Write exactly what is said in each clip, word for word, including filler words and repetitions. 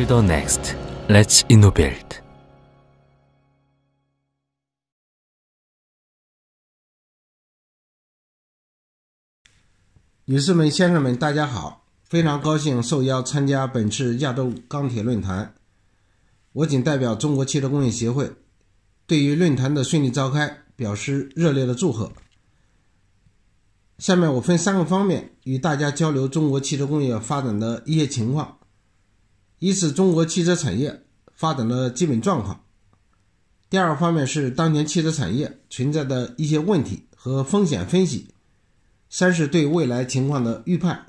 the next. Let's innovate. 女士们、先生们，大家好！非常高兴受邀参加本次亚洲钢铁论坛。我仅代表中国汽车工业协会，对于论坛的顺利召开表示热烈的祝贺。下面我分三个方面与大家交流中国汽车工业发展的一些情况。一是中国汽车产业发展的基本状况。第二个方面是当前汽车产业存在的一些问题和风险分析。三是对未来情况的预判。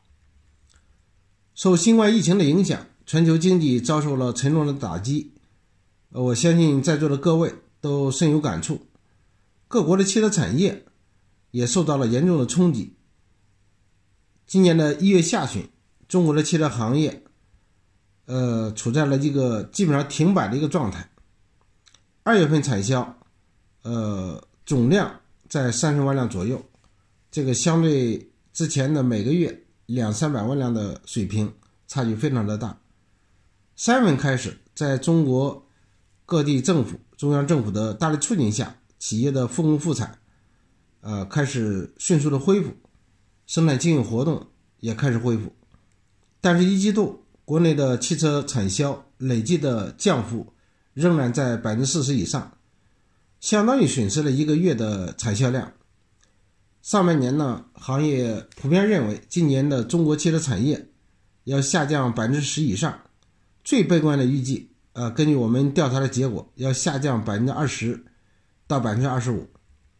受新冠疫情的影响，全球经济遭受了沉重的打击，我相信在座的各位都深有感触。各国的汽车产业也受到了严重的冲击。今年的一月下旬，中国的汽车行业呃处在了一个基本上停摆的一个状态。二月份产销呃总量在三十万辆左右，这个相对之前的每个月两三百万辆的水平差距非常的大。三月份开始，在中国各地政府、中央政府的大力促进下，企业的复工复产呃开始迅速的恢复，生产经营活动也开始恢复。但是一季度国内的汽车产销累计的降幅仍然在 百分之四十 以上，相当于损失了一个月的产销量。上半年呢，行业普遍认为今年的中国汽车产业要下降 百分之十 以上，最悲观的预计呃，根据我们调查的结果，要下降 百分之二十 到 百分之二十五。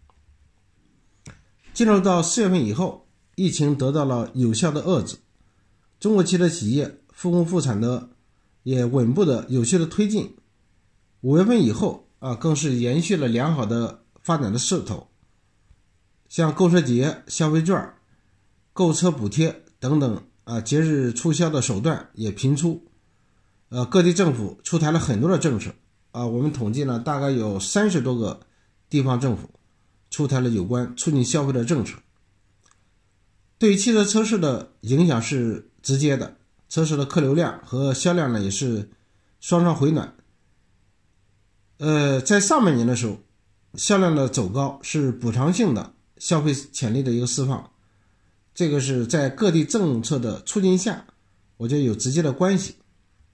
进入到四月份以后，疫情得到了有效的遏制，中国汽车企业复工复产的也稳步的有序的推进。五月份以后啊，更是延续了良好的发展的势头。像购车节、消费券、购车补贴等等啊，节日促销的手段也频出。呃，各地政府出台了很多的政策啊，我们统计呢，大概有三十多个地方政府出台了有关促进消费的政策。对于汽车车市的影响是直接的，车市的客流量和销量呢也是双双回暖。呃，在上半年的时候，销量的走高是补偿性的消费潜力的一个释放，这个是在各地政策的促进下，我觉得有直接的关系。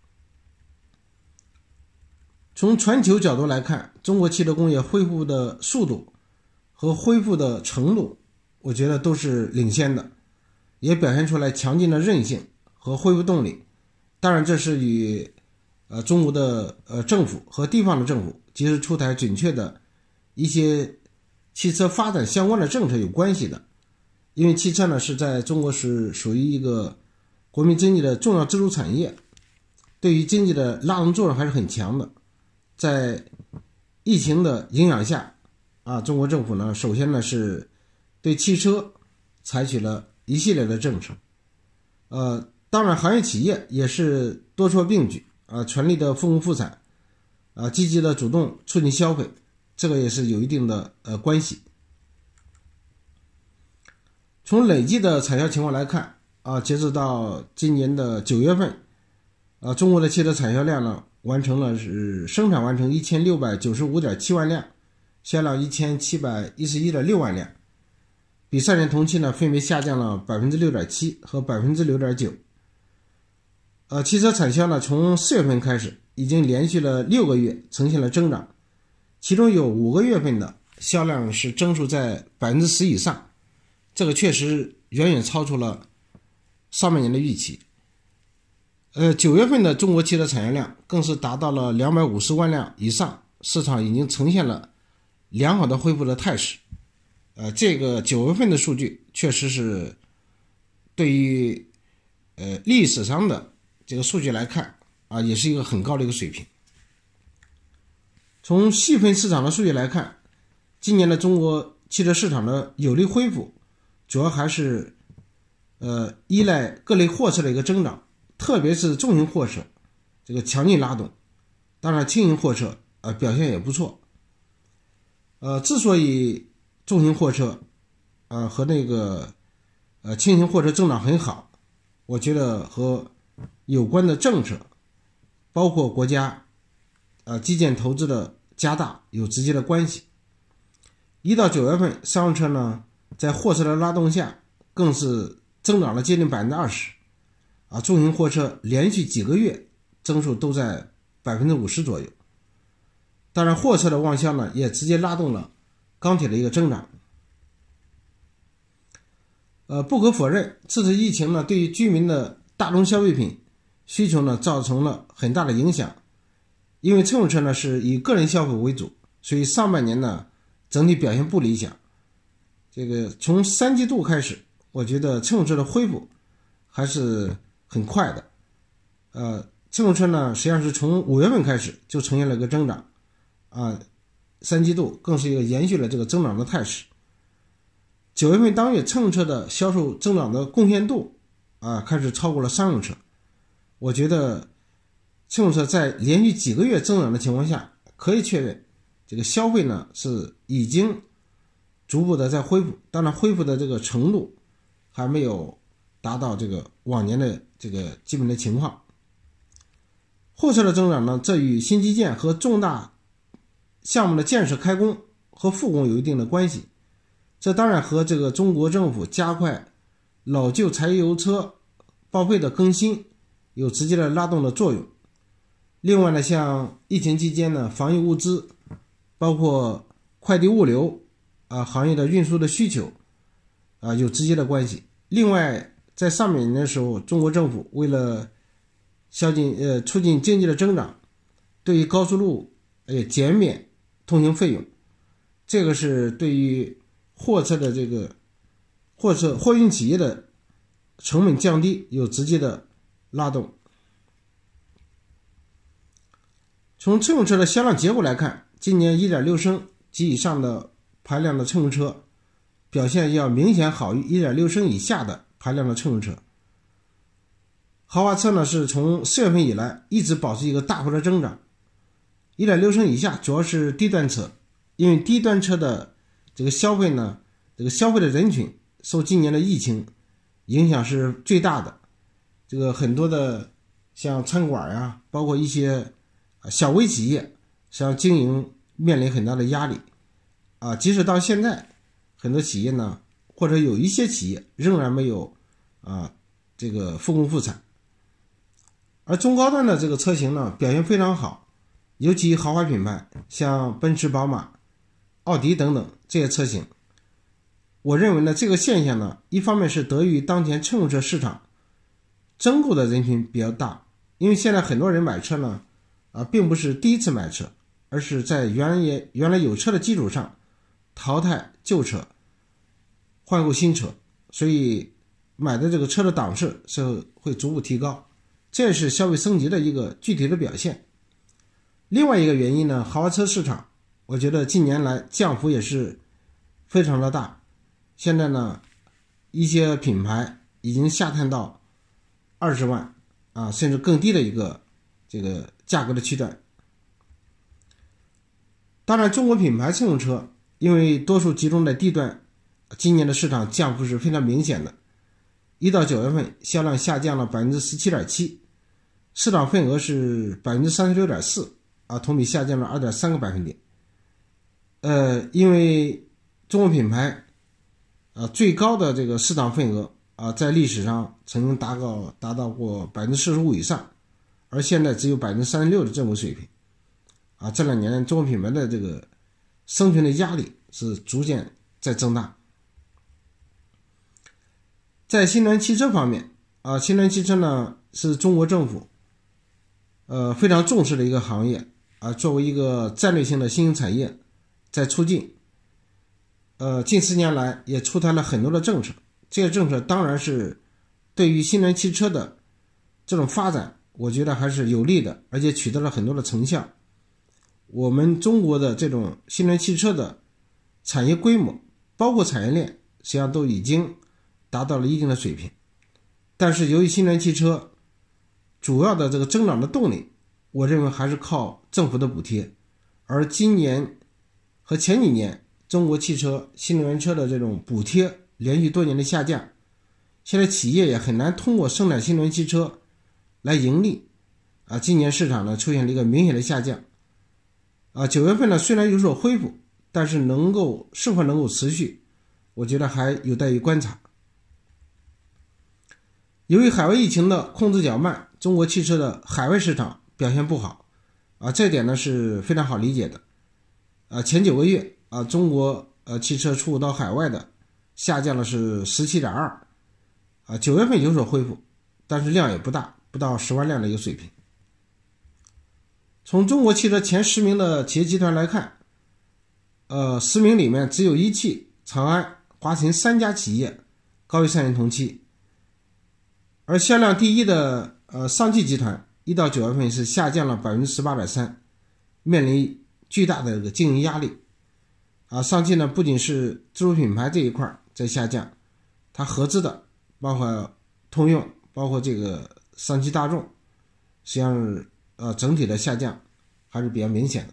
从全球角度来看，中国汽车工业恢复的速度和恢复的程度，我觉得都是领先的，也表现出来强劲的韧性和恢复动力。当然，这是与呃中国的呃政府和地方的政府及时出台准确的一些汽车发展相关的政策有关系的。因为汽车呢是在中国是属于一个国民经济的重要支柱产业，对于经济的拉动作用还是很强的。在疫情的影响下啊，中国政府呢首先呢是对汽车采取了一系列的政策。呃，当然行业企业也是多措并举啊，全力的复工复产啊，积极的主动促进消费，这个也是有一定的呃关系。从累计的产销情况来看啊，截止到今年的九月份啊，中国的汽车产销量呢完成了是生产完成 一千六百九十五点七万辆，销量 一千七百一十一点六万辆，比上年同期呢分别下降了 百分之六点七 和 百分之六点九。 呃，汽车产销呢从四月份开始已经连续了六个月呈现了增长，其中有五个月份的销量是增速在 百分之十 以上，这个确实远远超出了上半年的预期。呃，九月份的中国汽车产销量更是达到了两百五十万辆以上，市场已经呈现了良好的恢复的态势。呃，这个九月份的数据确实是对于呃历史上的这个数据来看啊，也是一个很高的一个水平。从细分市场的数据来看，今年的中国汽车市场的有力恢复，主要还是呃依赖各类货车的一个增长，特别是重型货车这个强劲拉动。当然轻型货车呃表现也不错。呃，之所以重型货车呃和那个呃轻型货车增长很好，我觉得和有关的政策包括国家呃基建投资的加大有直接的关系。一到九月份，商用车呢在货车的拉动下，更是增长了接近百分之二十，啊，重型货车连续几个月增速都在百分之五十左右。当然，货车的旺销呢，也直接拉动了钢铁的一个增长。呃，不可否认，这次疫情呢，对于居民的大宗消费品需求呢，造成了很大的影响。因为乘用车呢是以个人消费为主，所以上半年呢整体表现不理想。这个从三季度开始，我觉得乘用车的恢复还是很快的。呃，乘用车呢实际上是从五月份开始就呈现了一个增长，啊，三季度更是一个延续了这个增长的态势。九月份当月乘用车的销售增长的贡献度啊开始超过了商用车。我觉得乘用车在连续几个月增长的情况下，可以确认这个消费呢是已经逐步的在恢复，当然恢复的这个程度还没有达到这个往年的这个基本的情况。货车的增长呢，这与新基建和重大项目的建设开工和复工有一定的关系。这当然和这个中国政府加快老旧柴油车报废的更新有直接的拉动的作用。另外呢，像疫情期间呢，防疫物资包括快递物流啊行业的运输的需求啊有直接的关系。另外，在上半年的时候，中国政府为了消进呃促进经济的增长，对于高速路也减免通行费用，这个是对于货车的这个货车货运企业的成本降低有直接的拉动。从乘用车的销量结果来看，今年 一点六 升及以上的排量的乘用车表现要明显好于 一点六 升以下的排量的乘用车。豪华车呢是从四月份以来一直保持一个大幅的增长， 一点六 升以下主要是低端车，因为低端车的这个消费呢，这个消费的人群受今年的疫情影响是最大的。这个很多的像餐馆啊，包括一些小微企业，实际上经营面临很大的压力啊。即使到现在，很多企业呢，或者有一些企业仍然没有啊这个复工复产。而中高端的这个车型呢，表现非常好，尤其豪华品牌，像奔驰、宝马、奥迪等等这些车型。我认为呢，这个现象呢，一方面是得益于当前乘用车市场增购的人群比较大，因为现在很多人买车呢，啊，并不是第一次买车，而是在原来原来有车的基础上淘汰旧车，换购新车，所以买的这个车的档次是会逐步提高，这是消费升级的一个具体的表现。另外一个原因呢，豪华车市场我觉得近年来降幅也是非常的大，现在呢一些品牌已经下探到二十万啊，甚至更低的一个这个价格的区段。当然，中国品牌乘用车因为多数集中在低端，今年的市场降幅是非常明显的。一到九月份销量下降了 百分之十七点七， 市场份额是 百分之三十六点四 啊，同比下降了 二点三个百分点。呃，因为中国品牌啊最高的这个市场份额啊，在历史上曾经达到达到过 百分之四十五 以上，而现在只有 百分之三十六 的这么水平啊。这两年中国品牌的这个生存的压力是逐渐在增大。在新能源汽车方面啊，新能源汽车呢是中国政府呃非常重视的一个行业啊，作为一个战略性的新兴产业在促进。呃，近十年来也出台了很多的政策，这些政策当然是对于新能源汽车的这种发展，我觉得还是有利的，而且取得了很多的成效。我们中国的这种新能源汽车的产业规模，包括产业链，实际上都已经达到了一定的水平。但是由于新能源汽车主要的这个增长的动力，我认为还是靠政府的补贴。而今年和前几年中国汽车新能源车的这种补贴连续多年的下降，现在企业也很难通过生产新能源汽车来盈利， 啊，今年市场呢出现了一个明显的下降。啊，九月份呢虽然有所恢复，但是能够是否能够持续，我觉得还有待于观察。由于海外疫情的控制较慢，中国汽车的海外市场表现不好，啊，这点呢是非常好理解的。啊，前九个月啊，中国呃汽车出口到海外的下降了是 十七点二， 啊，九月份有所恢复，但是量也不大，不到十万辆的一个水平。从中国汽车前十名的企业集团来看，呃，十名里面只有一汽、长安、华晨三家企业高于上年同期，而销量第一的呃上汽集团一到九月份是下降了 百分之十八点三， 面临巨大的一个经营压力。啊，上汽呢不仅是自主品牌这一块在下降，它合资的包括通用，包括这个上汽大众，实际上是呃整体的下降还是比较明显的。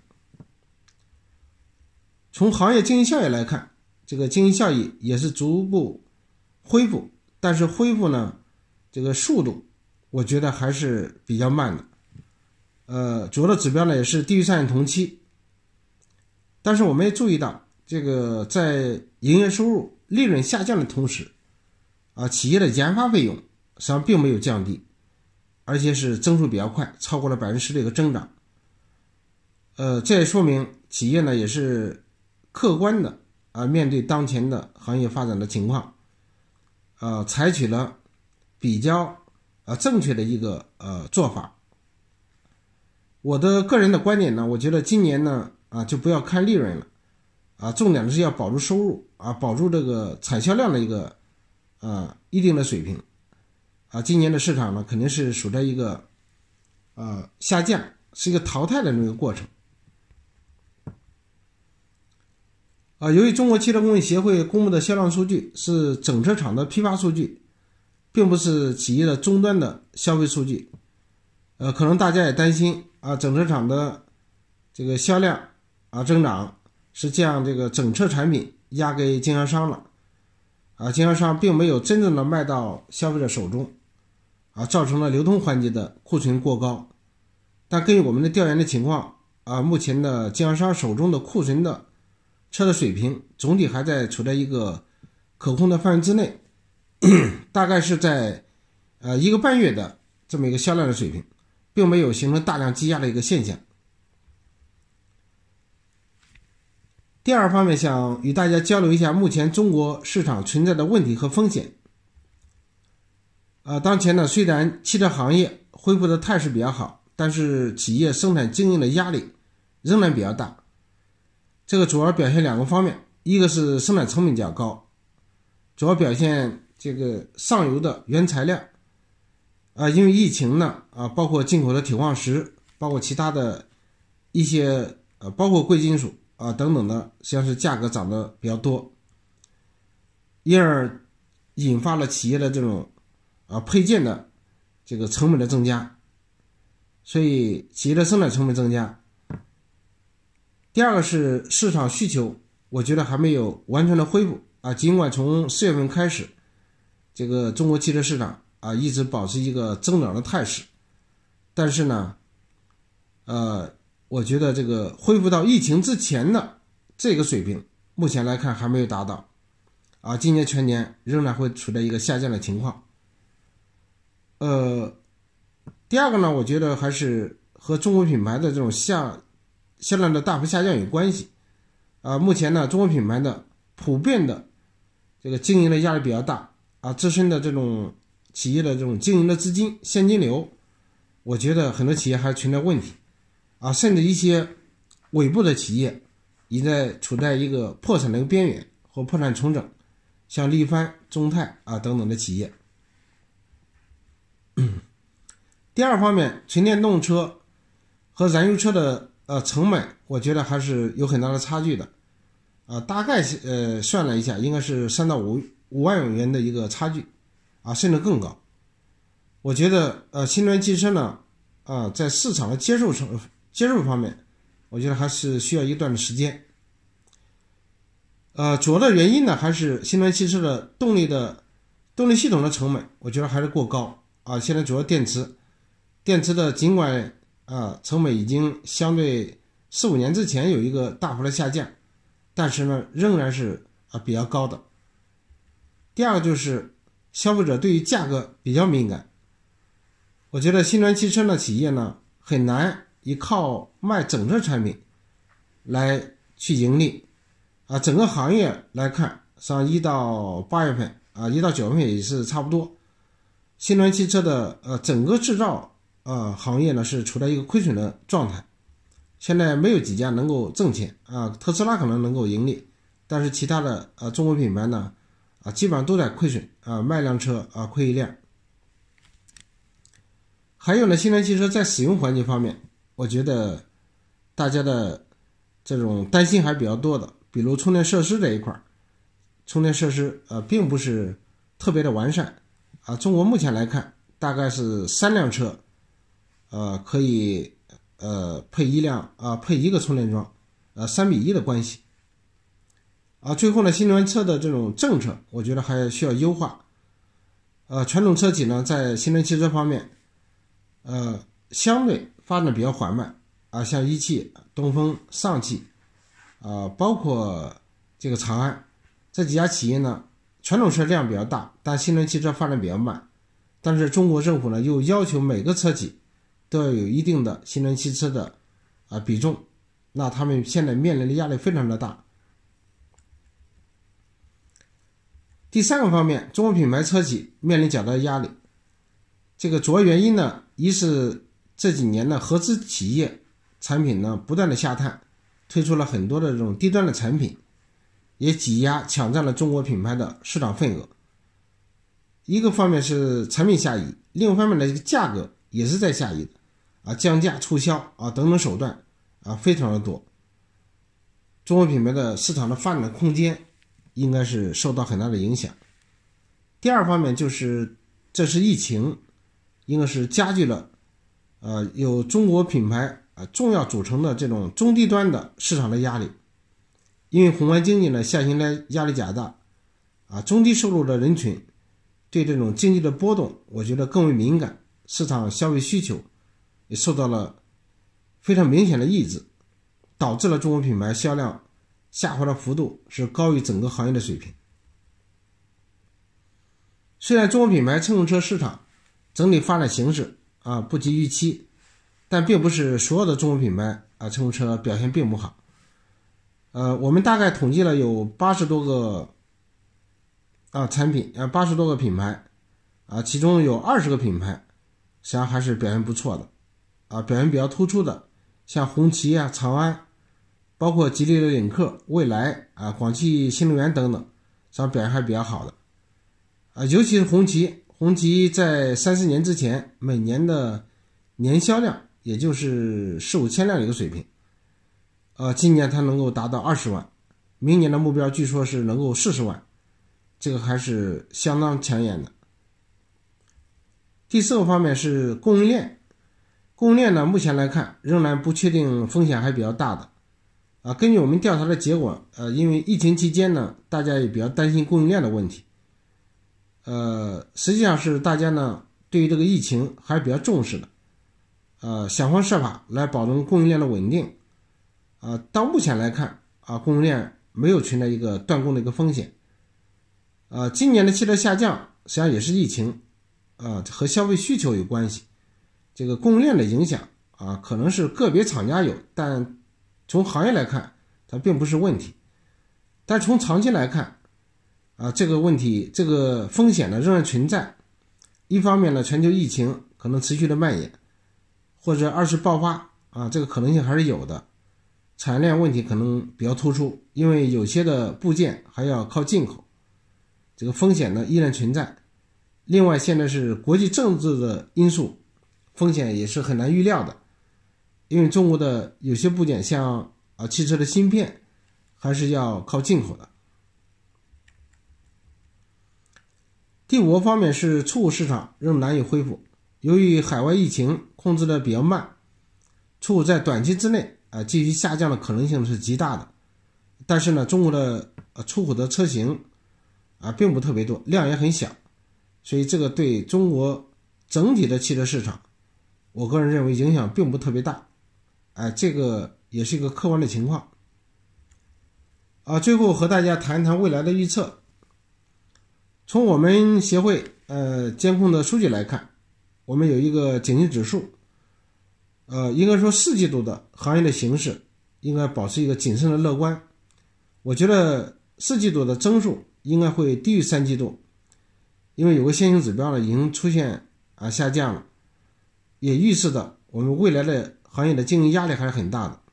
从行业经营效益来看，这个经营效益也是逐步恢复，但是恢复呢这个速度我觉得还是比较慢的。呃，主要的指标呢也是低于上年同期。但是我们也注意到，这个在营业收入、利润下降的同时，啊，企业的研发费用实际上并没有降低，而且是增速比较快，超过了 百分之十 的一个增长。呃，这也说明企业呢也是客观的啊，面对当前的行业发展的情况，呃，采取了比较啊正确的一个呃做法。我的个人的观点呢，我觉得今年呢啊就不要看利润了，啊，重点的是要保住收入啊，保住这个产销量的一个啊一定的水平。啊，今年的市场呢肯定是处在一个呃下降，是一个淘汰的那个过程。啊，由于中国汽车工业协会公布的销量数据是整车厂的批发数据，并不是企业的终端的消费数据，呃，可能大家也担心啊，整车厂的这个销量啊增长是将这个整车产品压给经销商了，啊，经销商并没有真正的卖到消费者手中，啊，造成了流通环节的库存过高。但根据我们的调研的情况，啊，目前的经销商手中的库存的车的水平总体还在处在一个可控的范围之内，大概是在呃一个半月的这么一个销量的水平，并没有形成大量积压的一个现象。第二方面，想与大家交流一下目前中国市场存在的问题和风险。呃，当前呢，虽然汽车行业恢复的态势比较好，但是企业生产经营的压力仍然比较大。这个主要表现两个方面，一个是生产成本较高，主要表现这个上游的原材料啊，因为疫情呢啊，包括进口的铁矿石，包括其他的一些呃，包括贵金属啊等等的，实际上是价格涨得比较多，因而引发了企业的这种啊配件的这个成本的增加，所以企业的生产成本增加。第二个是市场需求，我觉得还没有完全的恢复啊。尽管从四月份开始，这个中国汽车市场啊一直保持一个增长的态势，但是呢，呃，我觉得这个恢复到疫情之前的这个水平，目前来看还没有达到啊。今年全年仍然会处在一个下降的情况。呃，第二个呢，我觉得还是和中国品牌的这种下销量的大幅下降有关系啊。目前呢，中国品牌的普遍的这个经营的压力比较大啊，自身的这种企业的这种经营的资金现金流，我觉得很多企业还存在问题啊，甚至一些尾部的企业已在处在一个破产的一个边缘或破产重整，像力帆、中泰啊等等的企业。第二方面，纯电动车和燃油车的呃成本，我觉得还是有很大的差距的，啊，大概呃算了一下，应该是三到五五万元的一个差距，啊，甚至更高。我觉得呃新能源汽车呢，啊，在市场的接受成接受方面，我觉得还是需要一段的时间。呃，主要的原因呢，还是新能源汽车的动力的动力系统的成本，我觉得还是过高啊。现在主要电池电池的尽管啊成本已经相对四五年之前有一个大幅的下降，但是呢仍然是啊比较高的。第二个就是消费者对于价格比较敏感，我觉得新能源汽车的企业呢很难依靠卖整车产品来去盈利啊。整个行业来看，上一到八月份啊，一到九月份也是差不多。新能源汽车的呃整个制造呃行业呢是处在一个亏损的状态，现在没有几家能够挣钱啊。特斯拉可能能够盈利，但是其他的呃中国品牌呢啊基本上都在亏损啊，卖辆车啊亏一辆。还有呢，新能源汽车在使用环境方面，我觉得大家的这种担心还比较多的，比如充电设施这一块，充电设施呃并不是特别的完善啊。中国目前来看，大概是三辆车呃可以呃配一辆啊配一个充电桩，呃三比一的关系啊。最后呢，新能源车的这种政策，我觉得还需要优化。呃，传统车企呢在新能源汽车方面。呃，相对发展比较缓慢啊，像一汽、东风、上汽啊，包括这个长安这几家企业呢，传统车量比较大，但新能源汽车发展比较慢。但是中国政府呢，又要求每个车企都要有一定的新能源汽车的啊比重，那他们现在面临的压力非常的大。第三个方面，中国品牌车企面临较大的压力。这个主要原因呢，一是这几年呢合资企业产品呢不断的下探，推出了很多的这种低端的产品，也挤压抢占了中国品牌的市场份额。一个方面是产品下移，另一方面呢这个价格也是在下移的啊，降价促销啊等等手段啊非常的多。中国品牌的市场的发展的空间应该是受到很大的影响。第二方面就是这是疫情应该是加剧了呃有中国品牌啊重要组成的这种中低端的市场的压力。因为宏观经济呢下行来压力加大啊，中低收入的人群对这种经济的波动我觉得更为敏感，市场消费需求也受到了非常明显的抑制，导致了中国品牌销量下滑的幅度是高于整个行业的水平。虽然中国品牌乘用车市场整体发展形势啊不及预期，但并不是所有的中国品牌啊乘用车表现并不好。呃，我们大概统计了有八十多个啊产品啊八十多个品牌啊，其中有二十个品牌实际上还是表现不错的啊，表现比较突出的，像红旗啊、长安，包括吉利的领克、蔚来啊、广汽新能源等等，实际上表现还比较好的。啊，尤其是红旗，红旗在三四年之前每年的年销量也就是四五千辆的一个水平，呃，今年它能够达到二十万，明年的目标据说是能够四十万，这个还是相当抢眼的。第四个方面是供应链，供应链呢目前来看仍然不确定，风险还比较大的。啊，根据我们调查的结果，呃，因为疫情期间呢，大家也比较担心供应链的问题。呃，实际上是大家呢对于这个疫情还是比较重视的，呃，想方设法来保证供应链的稳定。呃，到目前来看啊，供应链没有存在一个断供的一个风险。呃，今年的汽车下降实际上也是疫情啊、呃、和消费需求有关系。这个供应链的影响啊，可能是个别厂家有，但从行业来看它并不是问题。但从长期来看啊，这个问题这个风险呢仍然存在。一方面呢，全球疫情可能持续的蔓延，或者二次爆发啊，这个可能性还是有的。产业链问题可能比较突出，因为有些的部件还要靠进口，这个风险呢依然存在。另外现在是国际政治的因素，风险也是很难预料的，因为中国的有些部件像啊汽车的芯片还是要靠进口的。第五个方面是出口市场仍难以恢复，由于海外疫情控制的比较慢，出口在短期之内啊继续下降的可能性是极大的。但是呢，中国的呃出口的车型啊并不特别多，量也很小，所以这个对中国整体的汽车市场我个人认为影响并不特别大，哎，这个也是一个客观的情况。啊，最后和大家谈一谈未来的预测。从我们协会呃监控的数据来看，我们有一个景气指数，呃，应该说四季度的行业的形势应该保持一个谨慎的乐观。我觉得四季度的增速应该会低于三季度，因为有个先行指标呢已经出现啊下降了，也预示着我们未来的行业的经营压力还是很大的。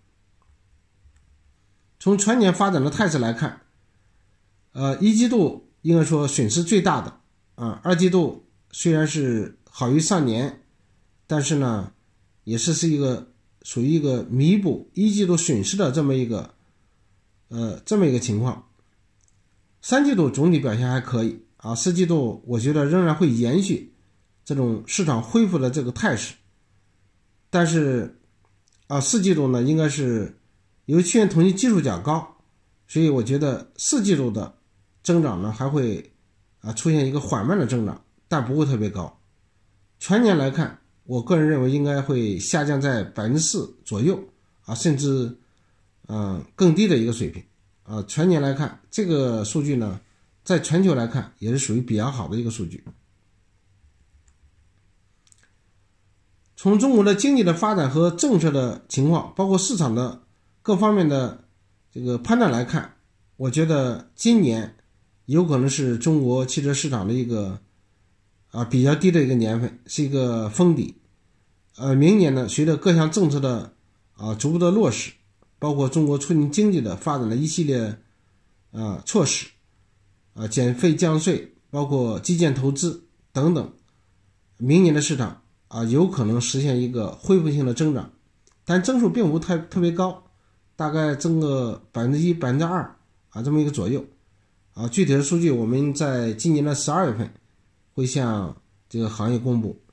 从全年发展的态势来看，呃，一季度应该说损失最大的啊，二季度虽然是好于上年，但是呢，也是是一个属于一个弥补一季度损失的这么一个呃这么一个情况。三季度总体表现还可以啊，四季度我觉得仍然会延续这种市场恢复的这个态势，但是啊，四季度呢应该是由于去年统计基数较高，所以我觉得四季度的增长呢还会啊出现一个缓慢的增长，但不会特别高。全年来看，我个人认为应该会下降在 百分之四 左右啊，甚至嗯、呃、更低的一个水平啊。全年来看，这个数据呢在全球来看也是属于比较好的一个数据。从中国的经济的发展和政策的情况，包括市场的各方面的这个判断来看，我觉得今年有可能是中国汽车市场的一个啊比较低的一个年份，是一个封底。呃，明年呢，随着各项政策的啊逐步的落实，包括中国促进经济的发展的一系列啊措施，啊减费降税，包括基建投资等等，明年的市场啊有可能实现一个恢复性的增长，但增速并不太特别高，大概增个百分之一、百分之二啊这么一个左右啊。具体的数据我们在今年的十二月份会向这个行业公布。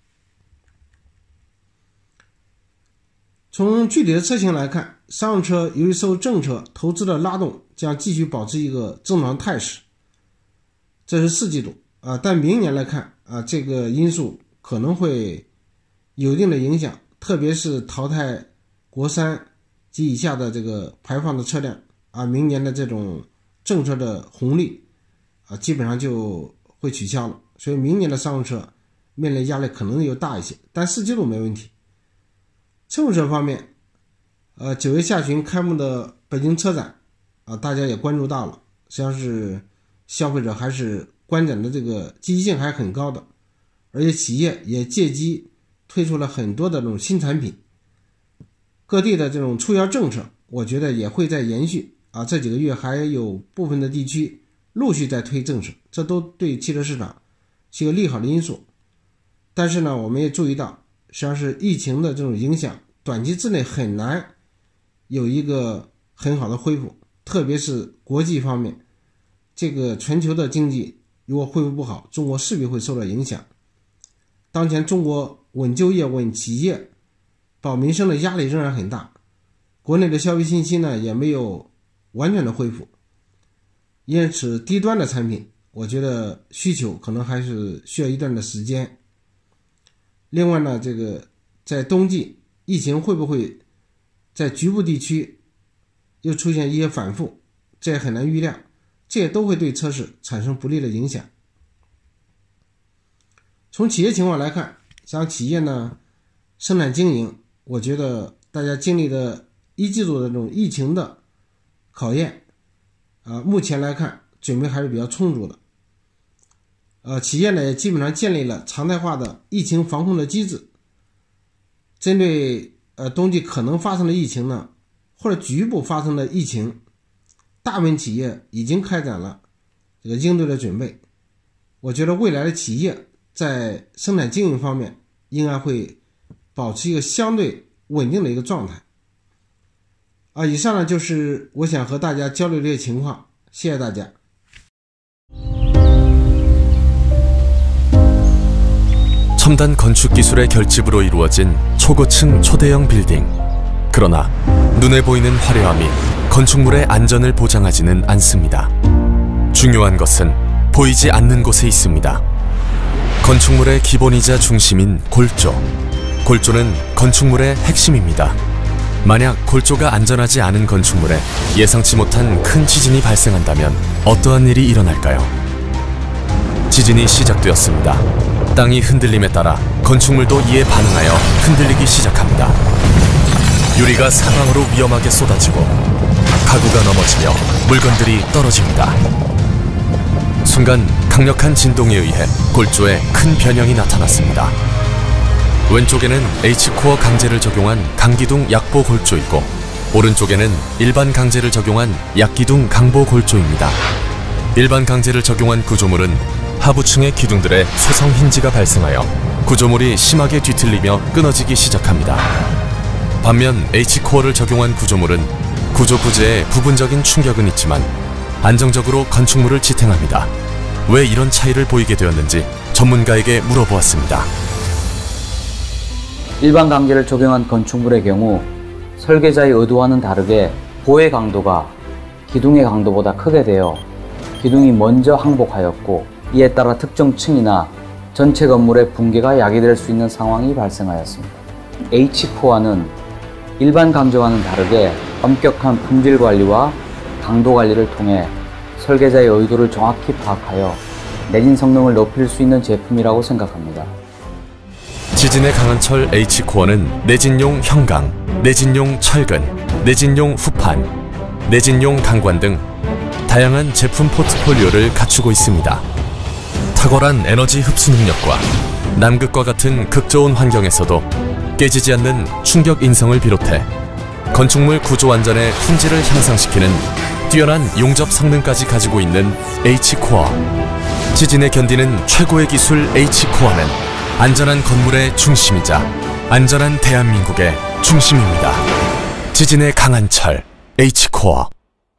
从具体的车型来看，商用车由于受政策投资的拉动，将继续保持一个增长态势，这是四季度啊。但明年来看啊，这个因素可能会有一定的影响，特别是淘汰国三及以下的这个排放的车辆啊，明年的这种政策的红利啊，基本上就会取消了，所以明年的商用车面临压力可能又大一些，但四季度没问题。乘用车方面，呃，九月下旬开幕的北京车展啊，大家也关注到了，实际上是消费者还是观展的这个积极性还是很高的，而且企业也借机推出了很多的这种新产品，各地的这种促销政策，我觉得也会在延续啊，这几个月还有部分的地区陆续在推政策，这都对汽车市场是一个利好的因素。但是呢，我们也注意到，实际上是疫情的这种影响，短期之内很难有一个很好的恢复，特别是国际方面，这个全球的经济如果恢复不好，中国势必会受到影响。当前中国稳就业、稳企业、保民生的压力仍然很大，国内的消费信心呢也没有完全的恢复，因此低端的产品，我觉得需求可能还是需要一段的时间。另外呢，这个在冬季疫情会不会在局部地区又出现一些反复，这也很难预料，这也都会对车市产生不利的影响。从企业情况来看，像企业呢生产经营，我觉得大家经历的一季度的这种疫情的考验啊，目前来看准备还是比较充足的。呃，企业呢也基本上建立了常态化的疫情防控的机制，针对呃冬季可能发生的疫情呢，或者局部发生的疫情，大部分企业已经开展了这个应对的准备。我觉得未来的企业在生产经营方面应该会保持一个相对稳定的一个状态。啊，以上呢就是我想和大家交流这些情况，谢谢大家。 첨단 건축 기술의 결집으로 이루어진 초고층 초대형 빌딩. 그러나 눈에 보이는 화려함이 건축물의 안전을 보장하지는 않습니다. 중요한 것은 보이지 않는 곳에 있습니다. 건축물의 기본이자 중심인 골조. 골조는 건축물의 핵심입니다. 만약 골조가 안전하지 않은 건축물에 예상치 못한 큰 지진이 발생한다면 어떠한 일이 일어날까요? 지진이 시작되었습니다. 땅이 흔들림에 따라 건축물도 이에 반응하여 흔들리기 시작합니다. 유리가 사방으로 위험하게 쏟아지고 가구가 넘어지며 물건들이 떨어집니다. 순간 강력한 진동에 의해 골조에 큰 변형이 나타났습니다. 왼쪽에는 H코어 강제를 적용한 강기둥 약보 골조이고 오른쪽에는 일반 강제를 적용한 약기둥 강보 골조입니다. 일반 강제를 적용한 구조물은 하부층의 기둥들에 소성 힌지가 발생하여 구조물이 심하게 뒤틀리며 끊어지기 시작합니다. 반면 H코어를 적용한 구조물은 구조 부재에 부분적인 충격은 있지만 안정적으로 건축물을 지탱합니다. 왜 이런 차이를 보이게 되었는지 전문가에게 물어보았습니다. 일반 강제를 적용한 건축물의 경우 설계자의 의도와는 다르게 보의 강도가 기둥의 강도보다 크게 되어 기둥이 먼저 항복하였고 이에 따라 특정 층이나 전체 건물의 붕괴가 야기될 수 있는 상황이 발생하였습니다. H코어는 일반 강제와는 다르게 엄격한 품질 관리와 강도 관리를 통해 설계자의 의도를 정확히 파악하여 내진 성능을 높일 수 있는 제품이라고 생각합니다. 지진에 강한 철 H코어는 내진용 형강, 내진용 철근, 내진용 후판, 내진용 강관 등 다양한 제품 포트폴리오를 갖추고 있습니다. 탁월한 에너지 흡수 능력과 남극과 같은 극저온 환경에서도 깨지지 않는 충격 인성을 비롯해 건축물 구조 안전의 품질을 향상시키는 뛰어난 용접 성능까지 가지고 있는 H코어. 지진에 견디는 최고의 기술 H코어는 안전한 건물의 중심이자 안전한 대한민국의 중심입니다. 지진에 강한 철 H코어.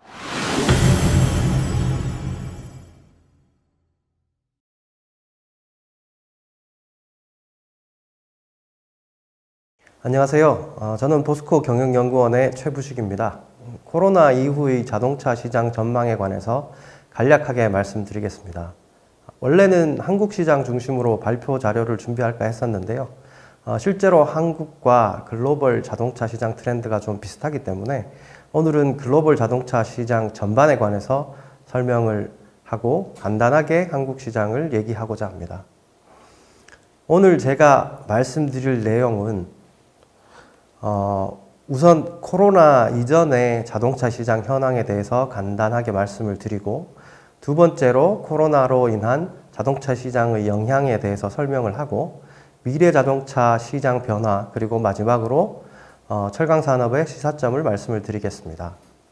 안녕하세요. 어, 저는 보스코 경영연구원의 최부식입니다. 코로나 이후의 자동차 시장 전망에 관해서 간략하게 말씀드리겠습니다. 원래는 한국 시장 중심으로 발표 자료를 준비할까 했었는데요. 어, 실제로 한국과 글로벌 자동차 시장 트렌드가 좀 비슷하기 때문에 오늘은 글로벌 자동차 시장 전반에 관해서 설명을 하고 간단하게 한국 시장을 얘기하고자 합니다. 오늘 제가 말씀드릴 내용은 어, 우선 코로나 이전의 자동차 시장 현황에 대해서 간단하게 말씀을 드리고 두 번째로 코로나로 인한 자동차 시장의 영향에 대해서 설명을 하고 미래 자동차 시장 변화 그리고 마지막으로 어, 철강 산업의 시사점을 말씀을 드리겠습니다.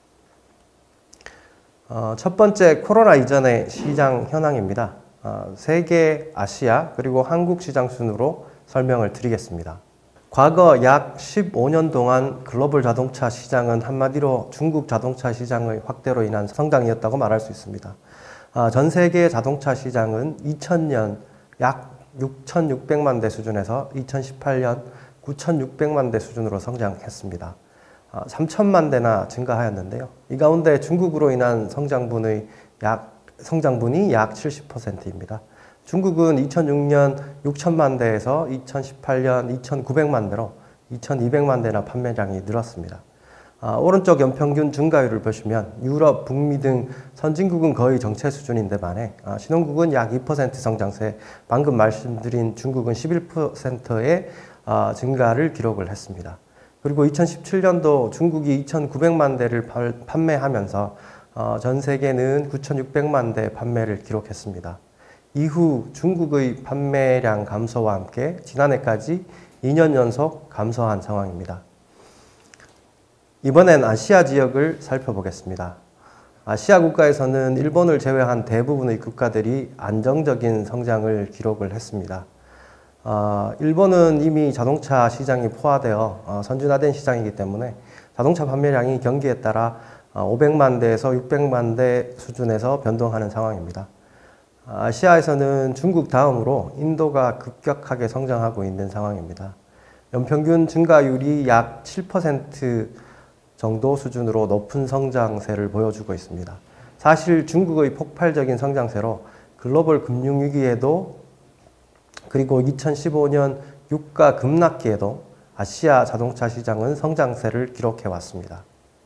어, 첫 번째 코로나 이전의 시장 현황입니다. 어, 세계, 아시아 그리고 한국 시장 순으로 설명을 드리겠습니다. 과거 약 십오 년 동안 글로벌 자동차 시장은 한마디로 중국 자동차 시장의 확대로 인한 성장이었다고 말할 수 있습니다. 전 세계 자동차 시장은 이천 년 약 육천육백만 대 수준에서 이천십팔 년 구천육백만 대 수준으로 성장했습니다. 삼천만 대나 증가하였는데요. 이 가운데 중국으로 인한 성장분의 약, 성장분이 약 칠십 퍼센트입니다. 중국은 이천육 년 육천만 대에서 이천십팔 년 이천구백만 대로 이천이백만 대나 판매량이 늘었습니다. 아, 오른쪽 연평균 증가율을 보시면 유럽, 북미 등 선진국은 거의 정체 수준인데 반해 아, 신흥국은 약 이 퍼센트 성장세, 방금 말씀드린 중국은 십일 퍼센트의 아, 증가를 기록을 했습니다. 그리고 이천십칠 년도 중국이 이천구백만 대를 판매하면서 어, 전 세계는 구천육백만 대 판매를 기록했습니다. 이후 중국의 판매량 감소와 함께 지난해까지 이 년 연속 감소한 상황입니다. 이번엔 아시아 지역을 살펴보겠습니다. 아시아 국가에서는 일본을 제외한 대부분의 국가들이 안정적인 성장을 기록을 했습니다. 어, 일본은 이미 자동차 시장이 포화되어 어, 선진화된 시장이기 때문에 자동차 판매량이 경기에 따라 어, 오백만 대에서 육백만 대 수준에서 변동하는 상황입니다. 아시아에서는 중국 다음으로 인도가 급격하게 성장하고 있는 상황입니다. 연평균 증가율이 약 칠 퍼센트 정도 수준으로 높은 성장세를 보여주고 있습니다. 사실 중국의 폭발적인 성장세로 글로벌 금융위기에도 그리고 이천십오 년 유가 급락기에도 아시아 자동차 시장은 성장세를 기록해 왔습니다.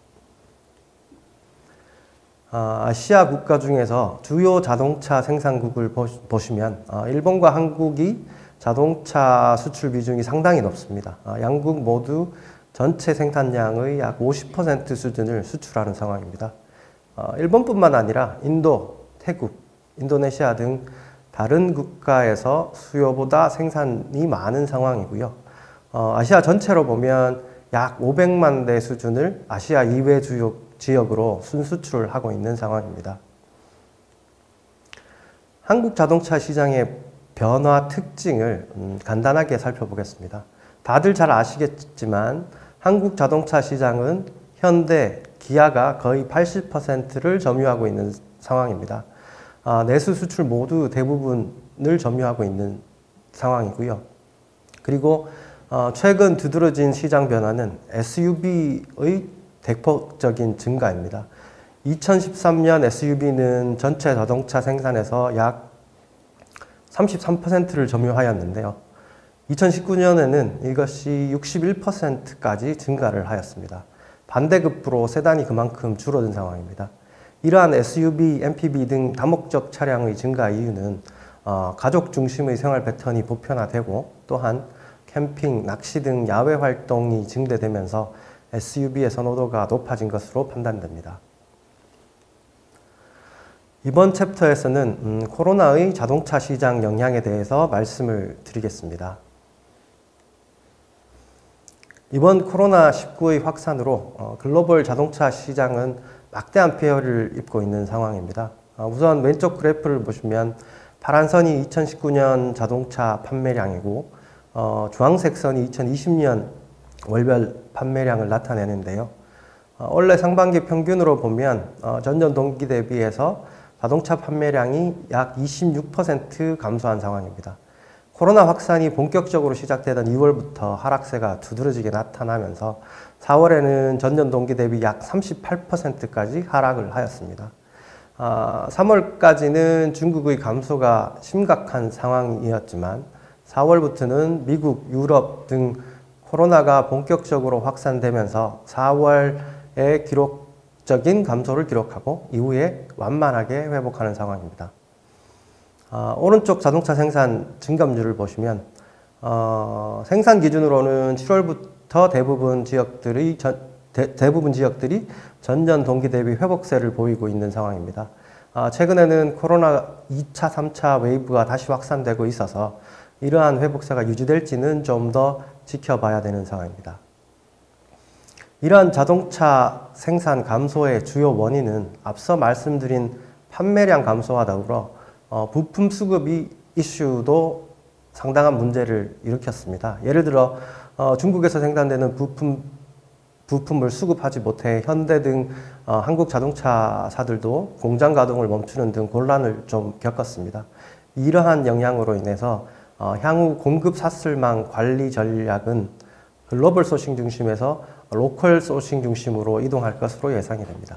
아시아 국가 중에서 주요 자동차 생산국을 보시면 일본과 한국이 자동차 수출 비중이 상당히 높습니다. 양국 모두 전체 생산량의 약 오십 퍼센트 수준을 수출하는 상황입니다. 일본뿐만 아니라 인도, 태국, 인도네시아 등 다른 국가에서 수요보다 생산이 많은 상황이고요. 아시아 전체로 보면 약 오백만 대 수준을 아시아 이외 주요 지역으로 순수출을 하고 있는 상황입니다. 한국 자동차 시장의 변화 특징을 음, 간단하게 살펴보겠습니다. 다들 잘 아시겠지만 한국 자동차 시장은 현대, 기아가 거의 팔십 퍼센트를 점유하고 있는 상황입니다. 아, 내수 수출 모두 대부분을 점유하고 있는 상황이고요. 그리고 어, 최근 두드러진 시장 변화는 에스유브이의 대폭적인 증가입니다. 이천십삼 년 에스유브이는 전체 자동차 생산에서 약 삼십삼 퍼센트를 점유하였는데요. 이천십구 년에는 이것이 육십일 퍼센트까지 증가를 하였습니다. 반대급부로 세단이 그만큼 줄어든 상황입니다. 이러한 에스유브이, 엠피브이 등 다목적 차량의 증가 이유는 어, 가족 중심의 생활 패턴이 보편화되고 또한 캠핑, 낚시 등 야외 활동이 증대되면서 에스유브이의 선호도가 높아진 것으로 판단됩니다. 이번 챕터에서는 음, 코로나의 자동차 시장 영향에 대해서 말씀을 드리겠습니다. 이번 코로나 십구의 확산으로 어, 글로벌 자동차 시장은 막대한 피해를 입고 있는 상황입니다. 어, 우선 왼쪽 그래프를 보시면 파란 선이 이천십구 년 자동차 판매량이고 어, 주황색 선이 이천이십 년 월별 판매량을 나타내는데요. 어, 올해 상반기 평균으로 보면 어, 전년 동기 대비해서 자동차 판매량이 약 이십육 퍼센트 감소한 상황입니다. 코로나 확산이 본격적으로 시작되던 이월부터 하락세가 두드러지게 나타나면서 사월에는 전년 동기 대비 약 삼십팔 퍼센트까지 하락을 하였습니다. 아, 삼월까지는 중국의 감소가 심각한 상황이었지만 사월부터는 미국, 유럽 등 코로나가 본격적으로 확산되면서 사월에 기록적인 감소를 기록하고 이후에 완만하게 회복하는 상황입니다. 어, 오른쪽 자동차 생산 증감률을 보시면 어, 생산 기준으로는 칠월부터 대부분 지역들이 전, 대, 대부분 지역들이 전년 동기 대비 회복세를 보이고 있는 상황입니다. 어, 최근에는 코로나 이 차, 삼 차 웨이브가 다시 확산되고 있어서 이러한 회복세가 유지될지는 좀 더 지켜봐야 되는 상황입니다. 이러한 자동차 생산 감소의 주요 원인은 앞서 말씀드린 판매량 감소와 더불어 어, 부품 수급이 이슈도 상당한 문제를 일으켰습니다. 예를 들어 어, 중국에서 생산되는 부품, 부품을 수급하지 못해 현대 등 어, 한국 자동차사들도 공장 가동을 멈추는 등 곤란을 좀 겪었습니다. 이러한 영향으로 인해서 어, 향후 공급 사슬망 관리 전략은 글로벌 소싱 중심에서 로컬 소싱 중심으로 이동할 것으로 예상이 됩니다.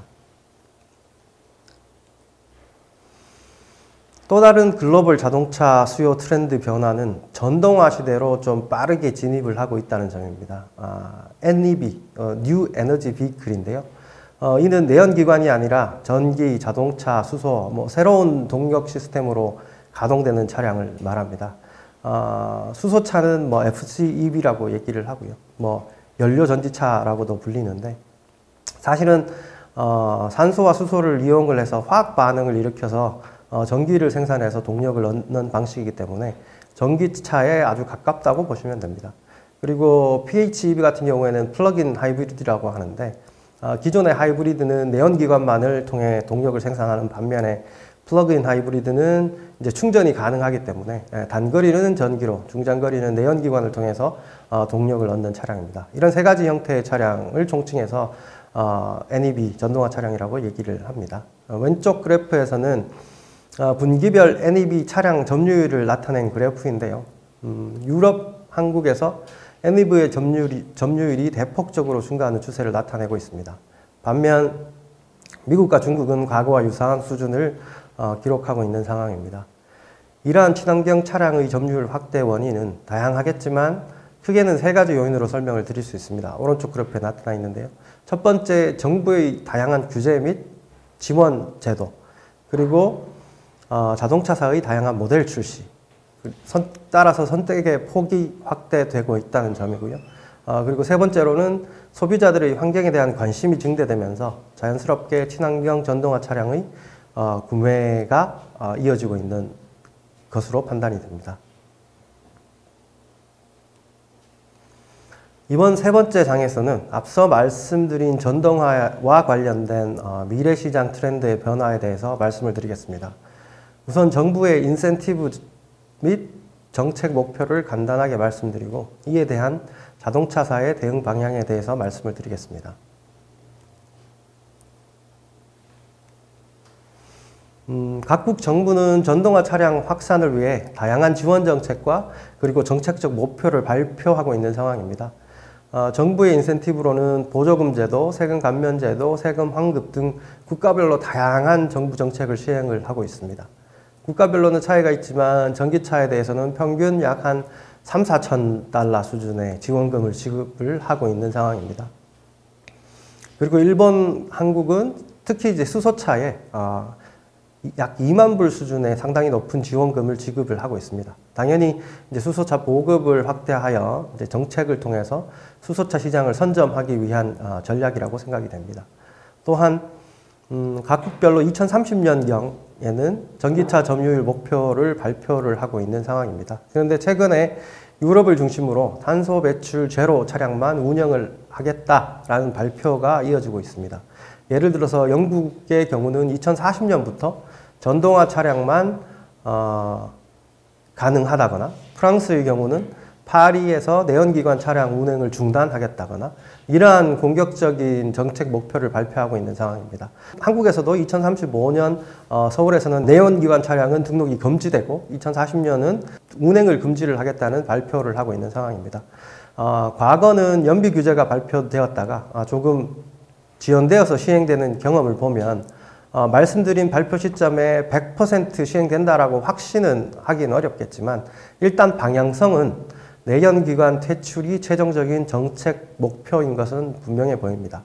또 다른 글로벌 자동차 수요 트렌드 변화는 전동화 시대로 좀 빠르게 진입을 하고 있다는 점입니다. 아, 엔이비, 어, New Energy Vehicle인데요. 어, 이는 내연기관이 아니라 전기, 자동차, 수소, 뭐 새로운 동력 시스템으로 가동되는 차량을 말합니다. 어, 수소차는 뭐 에프씨이비라고 얘기를 하고요. 뭐 연료전지차라고도 불리는데 사실은 어, 산소와 수소를 이용을 해서 화학 반응을 일으켜서 어, 전기를 생산해서 동력을 얻는 방식이기 때문에 전기차에 아주 가깝다고 보시면 됩니다. 그리고 피에이치이비 같은 경우에는 플러그인 하이브리드라고 하는데 어, 기존의 하이브리드는 내연기관만을 통해 동력을 생산하는 반면에 플러그인 하이브리드는 이제 충전이 가능하기 때문에 예, 단거리는 전기로, 중장거리는 내연기관을 통해서 어, 동력을 얻는 차량입니다. 이런 세 가지 형태의 차량을 총칭해서 어, 엔이비, 전동화 차량이라고 얘기를 합니다. 어, 왼쪽 그래프에서는 어, 분기별 엔이비 차량 점유율을 나타낸 그래프인데요. 음, 유럽, 한국에서 엔이비의 점유율이, 점유율이 대폭적으로 증가하는 추세를 나타내고 있습니다. 반면 미국과 중국은 과거와 유사한 수준을 어, 기록하고 있는 상황입니다. 이러한 친환경 차량의 점유율 확대 원인은 다양하겠지만 크게는 세 가지 요인으로 설명을 드릴 수 있습니다. 오른쪽 그래프에 나타나 있는데요. 첫 번째, 정부의 다양한 규제 및 지원 제도, 그리고 어, 자동차사의 다양한 모델 출시, 선, 따라서 선택의 폭이 확대되고 있다는 점이고요. 어, 그리고 세 번째로는 소비자들의 환경에 대한 관심이 증대되면서 자연스럽게 친환경 전동화 차량의 어, 구매가 어, 이어지고 있는 것으로 판단이 됩니다. 이번 세 번째 장에서는 앞서 말씀드린 전동화와 관련된 어, 미래시장 트렌드의 변화에 대해서 말씀을 드리겠습니다. 우선 정부의 인센티브 및 정책 목표를 간단하게 말씀드리고 이에 대한 자동차사의 대응 방향에 대해서 말씀을 드리겠습니다. 음, 각국 정부는 전동화 차량 확산을 위해 다양한 지원 정책과 그리고 정책적 목표를 발표하고 있는 상황입니다. 어, 정부의 인센티브로는 보조금 제도, 세금 감면 제도, 세금 환급 등 국가별로 다양한 정부 정책을 시행을 하고 있습니다. 국가별로는 차이가 있지만 전기차에 대해서는 평균 약 한 삼, 사천 달러 수준의 지원금을 지급을 하고 있는 상황입니다. 그리고 일본, 한국은 특히 이제 수소차에 어, 약 이만 불 수준의 상당히 높은 지원금을 지급을 하고 있습니다. 당연히 이제 수소차 보급을 확대하여 이제 정책을 통해서 수소차 시장을 선점하기 위한 어, 전략이라고 생각이 됩니다. 또한 음, 각국별로 이천삼십 년경에는 전기차 점유율 목표를 발표를 하고 있는 상황입니다. 그런데 최근에 유럽을 중심으로 탄소 배출 제로 차량만 운영을 하겠다라는 발표가 이어지고 있습니다. 예를 들어서 영국의 경우는 이천사십 년부터 전동화 차량만 어, 가능하다거나, 프랑스의 경우는 파리에서 내연기관 차량 운행을 중단하겠다거나 이러한 공격적인 정책 목표를 발표하고 있는 상황입니다. 한국에서도 이천삼십오 년 어, 서울에서는 내연기관 차량은 등록이 금지되고 이천사십 년은 운행을 금지를 하겠다는 발표를 하고 있는 상황입니다. 어, 과거는 연비 규제가 발표되었다가 어, 조금 지연되어서 시행되는 경험을 보면 어, 말씀드린 발표 시점에 백 퍼센트 시행된다라고 확신은 하긴 어렵겠지만 일단 방향성은 내연기관 퇴출이 최종적인 정책 목표인 것은 분명해 보입니다.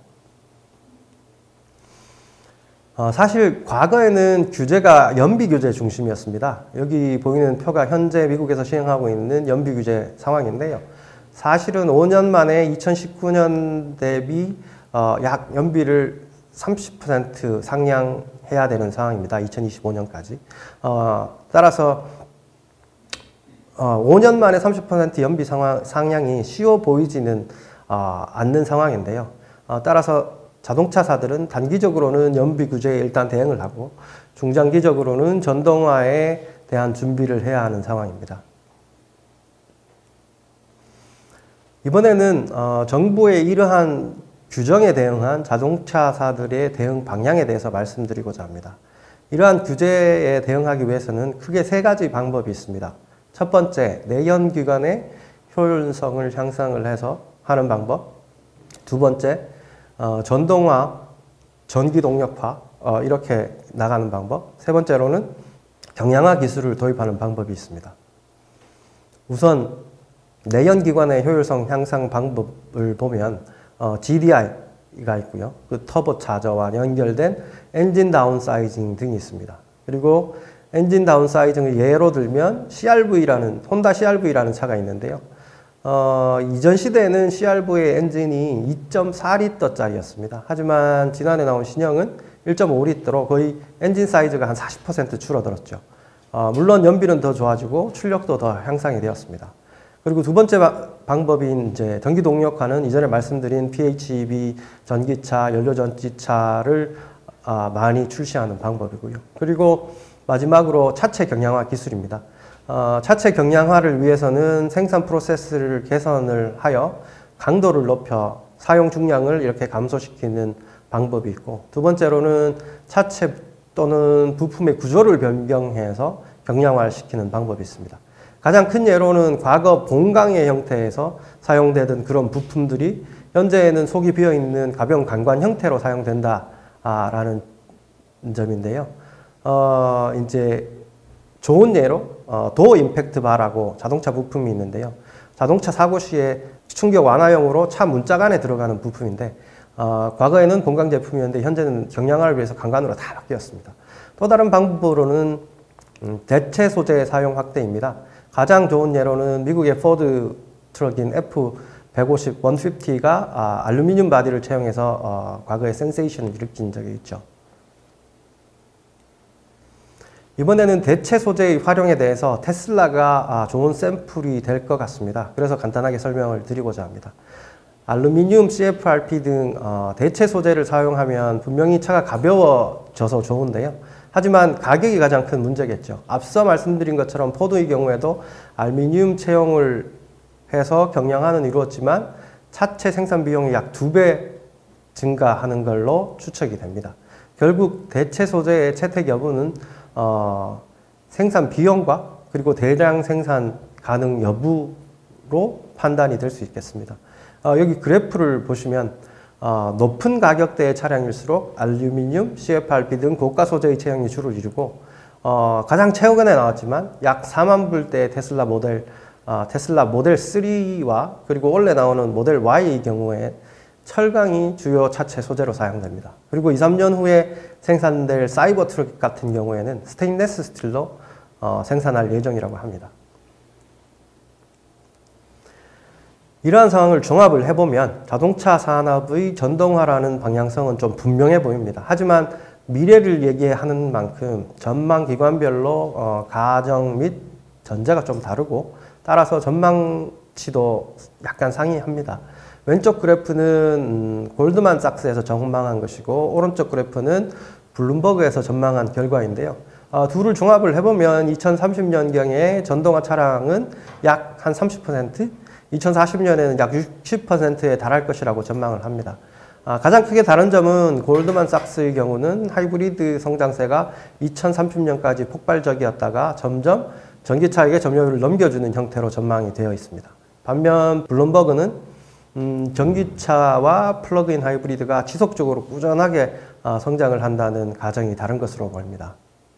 어, 사실 과거에는 규제가 연비 규제 중심이었습니다. 여기 보이는 표가 현재 미국에서 시행하고 있는 연비 규제 상황인데요. 사실은 오 년 만에 이천십구 년 대비 어, 약 연비를 삼십 퍼센트 상향해야 되는 상황입니다. 이천이십오 년까지. 어, 따라서 어, 오 년 만에 삼십 퍼센트 연비 상황, 상향이 쉬워 보이지는 어, 않는 상황인데요. 어, 따라서 자동차사들은 단기적으로는 연비 규제에 일단 대응을 하고 중장기적으로는 전동화에 대한 준비를 해야 하는 상황입니다. 이번에는 어, 정부의 이러한 규정에 대응한 자동차사들의 대응 방향에 대해서 말씀드리고자 합니다. 이러한 규제에 대응하기 위해서는 크게 세 가지 방법이 있습니다. 첫 번째, 내연기관의 효율성을 향상을 해서 하는 방법. 두 번째, 어, 전동화, 전기동력화 어, 이렇게 나가는 방법. 세 번째로는 경량화 기술을 도입하는 방법이 있습니다. 우선 내연기관의 효율성 향상 방법을 보면 어, 지디아이가 있고요. 그 터보 차저와 연결된 엔진 다운사이징 등이 있습니다. 그리고 엔진 다운사이징을 예로 들면 씨알브이라는 혼다 씨알브이라는 차가 있는데요. 어, 이전 시대에는 씨알브이의 엔진이 이 점 사 리터짜리였습니다. 하지만 지난해 나온 신형은 일 점 오 리터로 거의 엔진 사이즈가 한 사십 퍼센트 줄어들었죠. 어, 물론 연비는 더 좋아지고 출력도 더 향상이 되었습니다. 그리고 두 번째 바, 방법인 이제 전기 동력화는 이전에 말씀드린 피에이치이브이 전기차, 연료전지차를 아, 많이 출시하는 방법이고요. 그리고 마지막으로 차체 경량화 기술입니다. 어, 차체 경량화를 위해서는 생산 프로세스를 개선을 하여 강도를 높여 사용 중량을 이렇게 감소시키는 방법이 있고, 두 번째로는 차체 또는 부품의 구조를 변경해서 경량화를 시키는 방법이 있습니다. 가장 큰 예로는 과거 봉강의 형태에서 사용되던 그런 부품들이 현재에는 속이 비어있는 가벼운 강관 형태로 사용된다라는 점인데요. 어, 이제 좋은 예로 어, 도어 임팩트 바라고 자동차 부품이 있는데요. 자동차 사고 시에 충격 완화용으로 차 문짝 안에 들어가는 부품인데 어, 과거에는 본강 제품이었는데 현재는 경량화를 위해서 강간으로 다 바뀌었습니다. 또 다른 방법으로는 음, 대체 소재 사용 확대입니다. 가장 좋은 예로는 미국의 포드 트럭인 에프 백오십, 백오십가 아, 알루미늄 바디를 채용해서 어, 과거에 센세이션을 일으킨 적이 있죠. 이번에는 대체 소재의 활용에 대해서 테슬라가 아, 좋은 샘플이 될 것 같습니다. 그래서 간단하게 설명을 드리고자 합니다. 알루미늄, 씨에프알피 등 어, 대체 소재를 사용하면 분명히 차가 가벼워져서 좋은데요. 하지만 가격이 가장 큰 문제겠죠. 앞서 말씀드린 것처럼 포드의 경우에도 알루미늄 채용을 해서 경량화는 이루었지만 차체 생산 비용이 약 두 배 증가하는 걸로 추측이 됩니다. 결국 대체 소재의 채택 여부는 어, 생산 비용과 그리고 대량 생산 가능 여부로 판단이 될 수 있겠습니다. 어, 여기 그래프를 보시면 어, 높은 가격대의 차량일수록 알루미늄, 씨에프알피 등 고가 소재의 채용이 주를 이루고 어, 가장 최근에 나왔지만 약 사만 불대의 테슬라 모델 어, 테슬라 모델 쓰리와 그리고 원래 나오는 모델 Y의 경우에 철강이 주요 차체 소재로 사용됩니다. 그리고 이, 삼 년 후에 생산될 사이버 트럭 같은 경우에는 스테인리스 스틸로 어, 생산할 예정이라고 합니다. 이러한 상황을 종합을 해보면 자동차 산업의 전동화라는 방향성은 좀 분명해 보입니다. 하지만 미래를 얘기하는 만큼 전망 기관별로 어, 가정 및 전제가 좀 다르고 따라서 전망치도 약간 상이합니다. 왼쪽 그래프는 음, 골드만삭스에서 전망한 것이고 오른쪽 그래프는 블룸버그에서 전망한 결과인데요. 어, 둘을 종합을 해보면 이천삼십 년경에 전동화 차량은 약 한 삼십 퍼센트, 이천사십 년에는 약 육십 퍼센트에 달할 것이라고 전망을 합니다. 아, 가장 크게 다른 점은 골드만삭스의 경우는 하이브리드 성장세가 이천삼십 년까지 폭발적이었다가 점점 전기차에게 점유율을 넘겨주는 형태로 전망이 되어 있습니다. 반면 블룸버그는 음, 전기차와 플러그인 하이브리드가 지속적으로 꾸준하게 어, 성장을 한다는 가정이 다른 것으로 보입니다.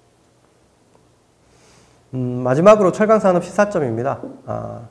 음, 마지막으로 철강산업 시사점입니다. 아,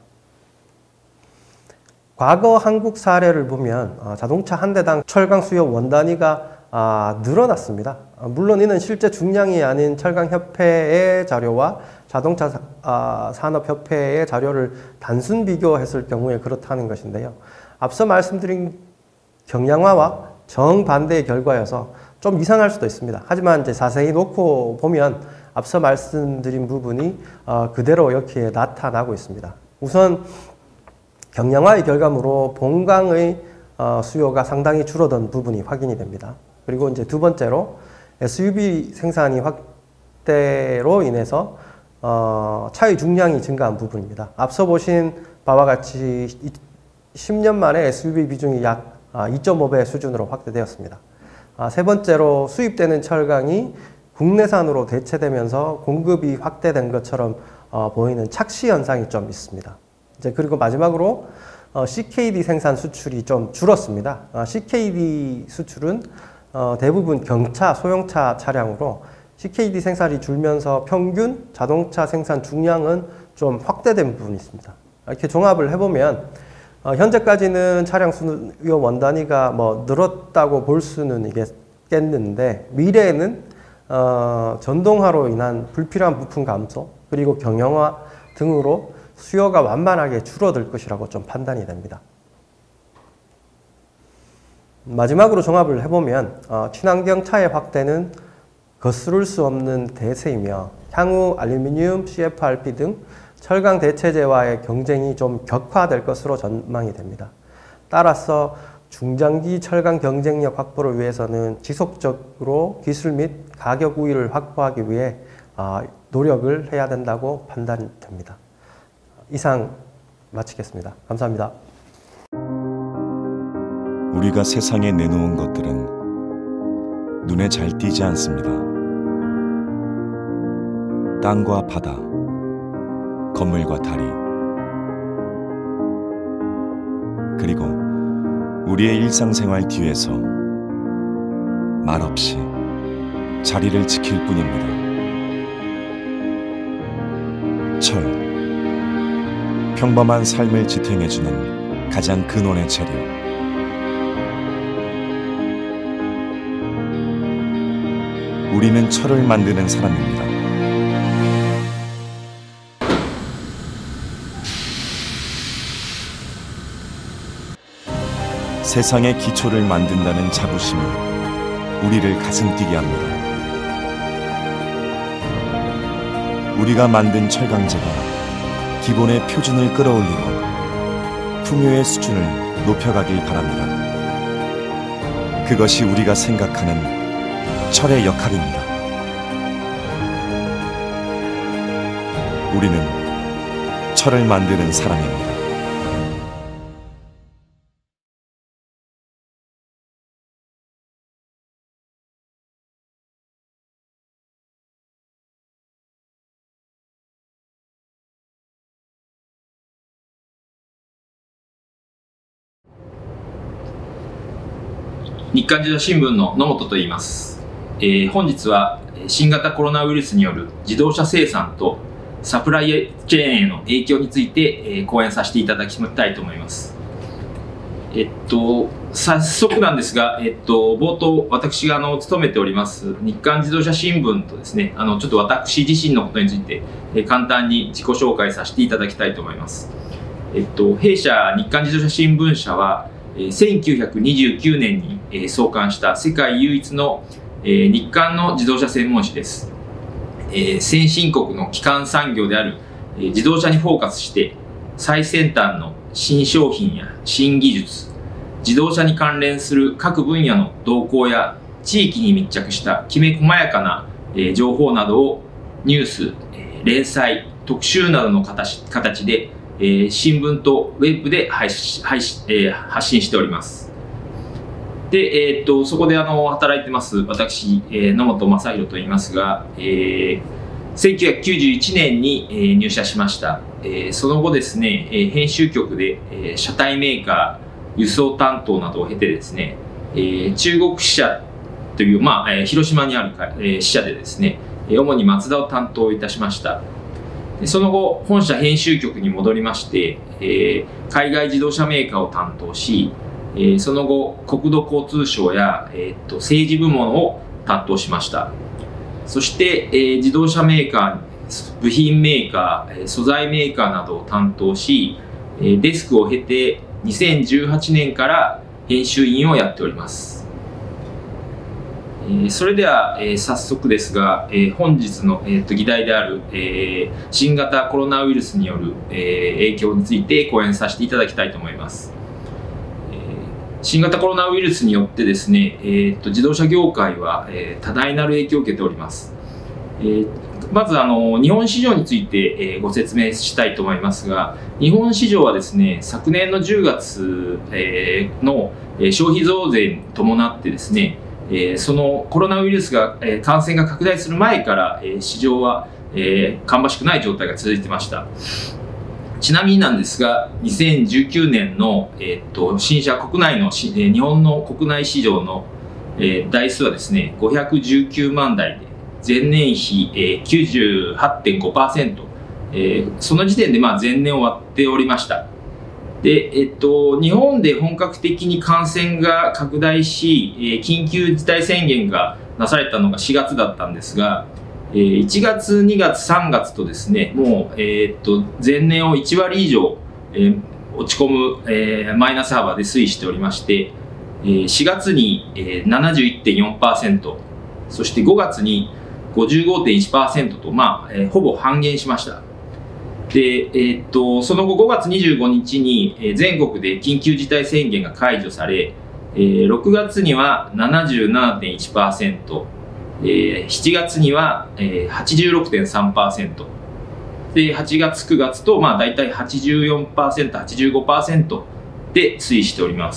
과거 한국 사례를 보면 어, 자동차 한 대당 철강 수요 원단위가 아, 늘어났습니다. 아, 물론 이는 실제 중량이 아닌 철강협회의 자료와 자동차 사, 아, 산업협회의 자료를 단순 비교했을 경우에 그렇다는 것인데요. 앞서 말씀드린 경량화와 정반대의 결과여서 좀 이상할 수도 있습니다. 하지만 이제 자세히 놓고 보면 앞서 말씀드린 부분이 어, 그대로 여기에 나타나고 있습니다. 우선 경량화의 결과물로 본강의 어, 수요가 상당히 줄어든 부분이 확인이 됩니다. 그리고 이제 두 번째로 에스유브이 생산이 확대로 인해서 어, 차의 중량이 증가한 부분입니다. 앞서 보신 바와 같이 십 년 만에 에스유브이 비중이 약 이 점 오 배 수준으로 확대되었습니다. 아, 세 번째로 수입되는 철강이 국내산으로 대체되면서 공급이 확대된 것처럼 어, 보이는 착시 현상이 좀 있습니다. 이제 그리고 마지막으로 어, 씨케이디 생산 수출이 좀 줄었습니다. 어, 씨케이디 수출은 어, 대부분 경차, 소형차 차량으로 씨케이디 생산이 줄면서 평균 자동차 생산 중량은 좀 확대된 부분이 있습니다. 이렇게 종합을 해보면 어, 현재까지는 차량 수요 원단위가 뭐 늘었다고 볼 수는 있겠는데 미래에는 어, 전동화로 인한 불필요한 부품 감소 그리고 경영화 등으로 수요가 완만하게 줄어들 것이라고 좀 판단이 됩니다. 마지막으로 종합을 해보면 어, 친환경 차의 확대는 거스를 수 없는 대세이며 향후 알루미늄, 씨에프알피 등 철강 대체재와의 경쟁이 좀 격화될 것으로 전망이 됩니다. 따라서 중장기 철강 경쟁력 확보를 위해서는 지속적으로 기술 및 가격 우위를 확보하기 위해 어, 노력을 해야 된다고 판단됩니다. 이상 마치겠습니다. 감사합니다. 우리가 세상에 내놓은 것들은 눈에 잘 띄지 않습니다. 땅과 바다, 건물과 다리, 그리고 우리의 일상생활 뒤에서 말없이 자리를 지킬 뿐입니다. 철. 평범한 삶을 지탱해주는 가장 근원의 재료. 우리는 철을 만드는 사람입니다. 세상의 기초를 만든다는 자부심이 우리를 가슴 뛰게 합니다. 우리가 만든 철강제가 기본의 표준을 끌어올리고 풍요의 수준을 높여가길 바랍니다. 그것이 우리가 생각하는 철의 역할입니다. 우리는 철을 만드는 사람입니다. 日刊自動車新聞の野本と言います、えー、本日は新型コロナウイルスによる自動車生産とサプライチェーンへの影響について、えー、講演させていただきたいと思います。えっと早速なんですが、えっと、冒頭私があの勤めております日刊自動車新聞とですね、あのちょっと私自身のことについて、えー、簡単に自己紹介させていただきたいと思います。えっと、弊社日刊自動車新聞社はせんきゅうひゃくにじゅうきゅうねんに創刊した世界唯一の日刊の自動車専門誌です。先進国の基幹産業である自動車にフォーカスして最先端の新商品や新技術、自動車に関連する各分野の動向や地域に密着したきめ細やかな情報などをニュース、連載、特集などの形でえー、新聞とウェブで配信、配信、えー、発信しております。で、えー、っとそこであの働いてます私、えー、野本正弘と言いますが、えー、せんきゅうひゃくきゅうじゅういちねんに、えー、入社しました。えー、その後ですね、えー、編集局で、えー、車体メーカー、輸送担当などを経てですね、えー、中国支社という、まあえー、広島にある、えー、支社でですね、主にマツダを担当いたしました。その後、本社編集局に戻りまして、えー、海外自動車メーカーを担当し、えー、その後、国土交通省や、えー、っと政治部門を担当しました。そして、えー、自動車メーカー、部品メーカー、素材メーカーなどを担当し、デスクを経てにせんじゅうはちねんから編集員をやっております。それでは、えー、早速ですが、えー、本日の、えー、と議題である、えー、新型コロナウイルスによる、えー、影響について講演させていただきたいと思います。えー、新型コロナウイルスによってですね、えー、と自動車業界は、えー、多大なる影響を受けております。えー、まずあの日本市場について、えー、ご説明したいと思いますが、日本市場はですね、昨年のじゅうがつ、えー、の消費増税に伴ってですね、えー、そのコロナウイルスが、えー、感染が拡大する前から、えー、市場は、えー、芳しくない状態が続いてました。ちなみになんですが、にせんじゅうきゅうねんの、えー、っと新車国内の、えー、日本の国内市場の、えー、台数はですね、ごひゃくじゅうきゅうまんだいで前年比、えー、きゅうじゅうはちてんごパーセント、えー、その時点で、まあ、前年を割っておりました。で、えっと、日本で本格的に感染が拡大し、えー、緊急事態宣言がなされたのがしがつだったんですが、えー、いちがつ、にがつ、さんがつとですね、もう、えー、っと前年をいちわり以上、えー、落ち込む、えー、マイナス幅で推移しておりまして、えー、しがつに、えー、ななじゅういってんよんパーセント、そしてごがつに ごじゅうごてんいちパーセント と、まあえー、ほぼ半減しました。で、えー、っとその後ごがつにじゅうごにちに全国で緊急事態宣言が解除され、えー、ろくがつには ななじゅうななてんいちパーセント、えー、しちがつには、えー、はちじゅうろくてんさんパーセント で、はちがつくがつと、まあ、大体 はちじゅうよんパーセント、はちじゅうごパーセント で推移しております。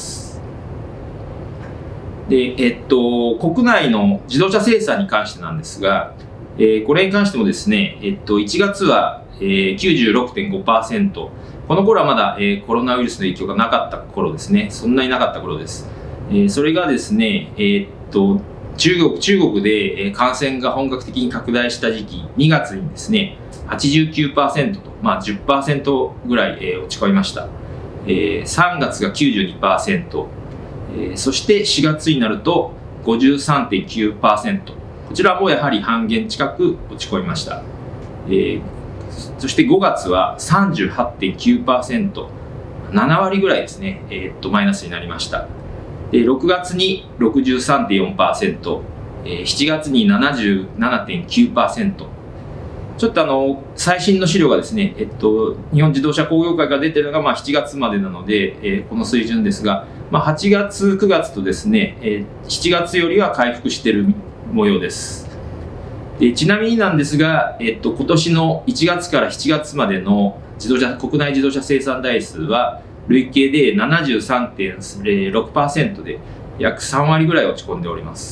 で、えっと、国内の自動車生産に関してなんですが、えー、これに関してもですね、えっと、いちがつはえー、きゅうじゅうろくてんごパーセント、この頃はまだ、えー、コロナウイルスの影響がなかった頃ですね、そんなになかった頃です。えー、それがですね、えー、っと中国中国で感染が本格的に拡大した時期、にがつにですね、 はちじゅうきゅうパーセント と、まあ、じゅっパーセント ぐらい、えー、落ち込みました。えー、さんがつが きゅうじゅうにパーセント、えー、そしてしがつになると ごじゅうさんてんきゅうパーセント、こちらもやはり半減近く落ち込みました。えー、そしてごがつは さんじゅうはちてんきゅうパーセント、ななわりぐらいですね、えー、っとマイナスになりました。でろくがつに ろくじゅうさんてんよんパーセント、えー、しちがつに ななじゅうななてんきゅうパーセント、ちょっとあの最新の資料がですね、えっと、日本自動車工業会が出てるのがまあしちがつまでなので、えー、この水準ですが、まあ、はちがつ、くがつとですね、えー、しちがつよりは回復している模様です。でちなみになんですが、えっと、今年のいちがつからしちがつまでの自動車国内自動車生産台数は累計で ななじゅうさんてんろくパーセント で約さんわりぐらい落ち込んでおります。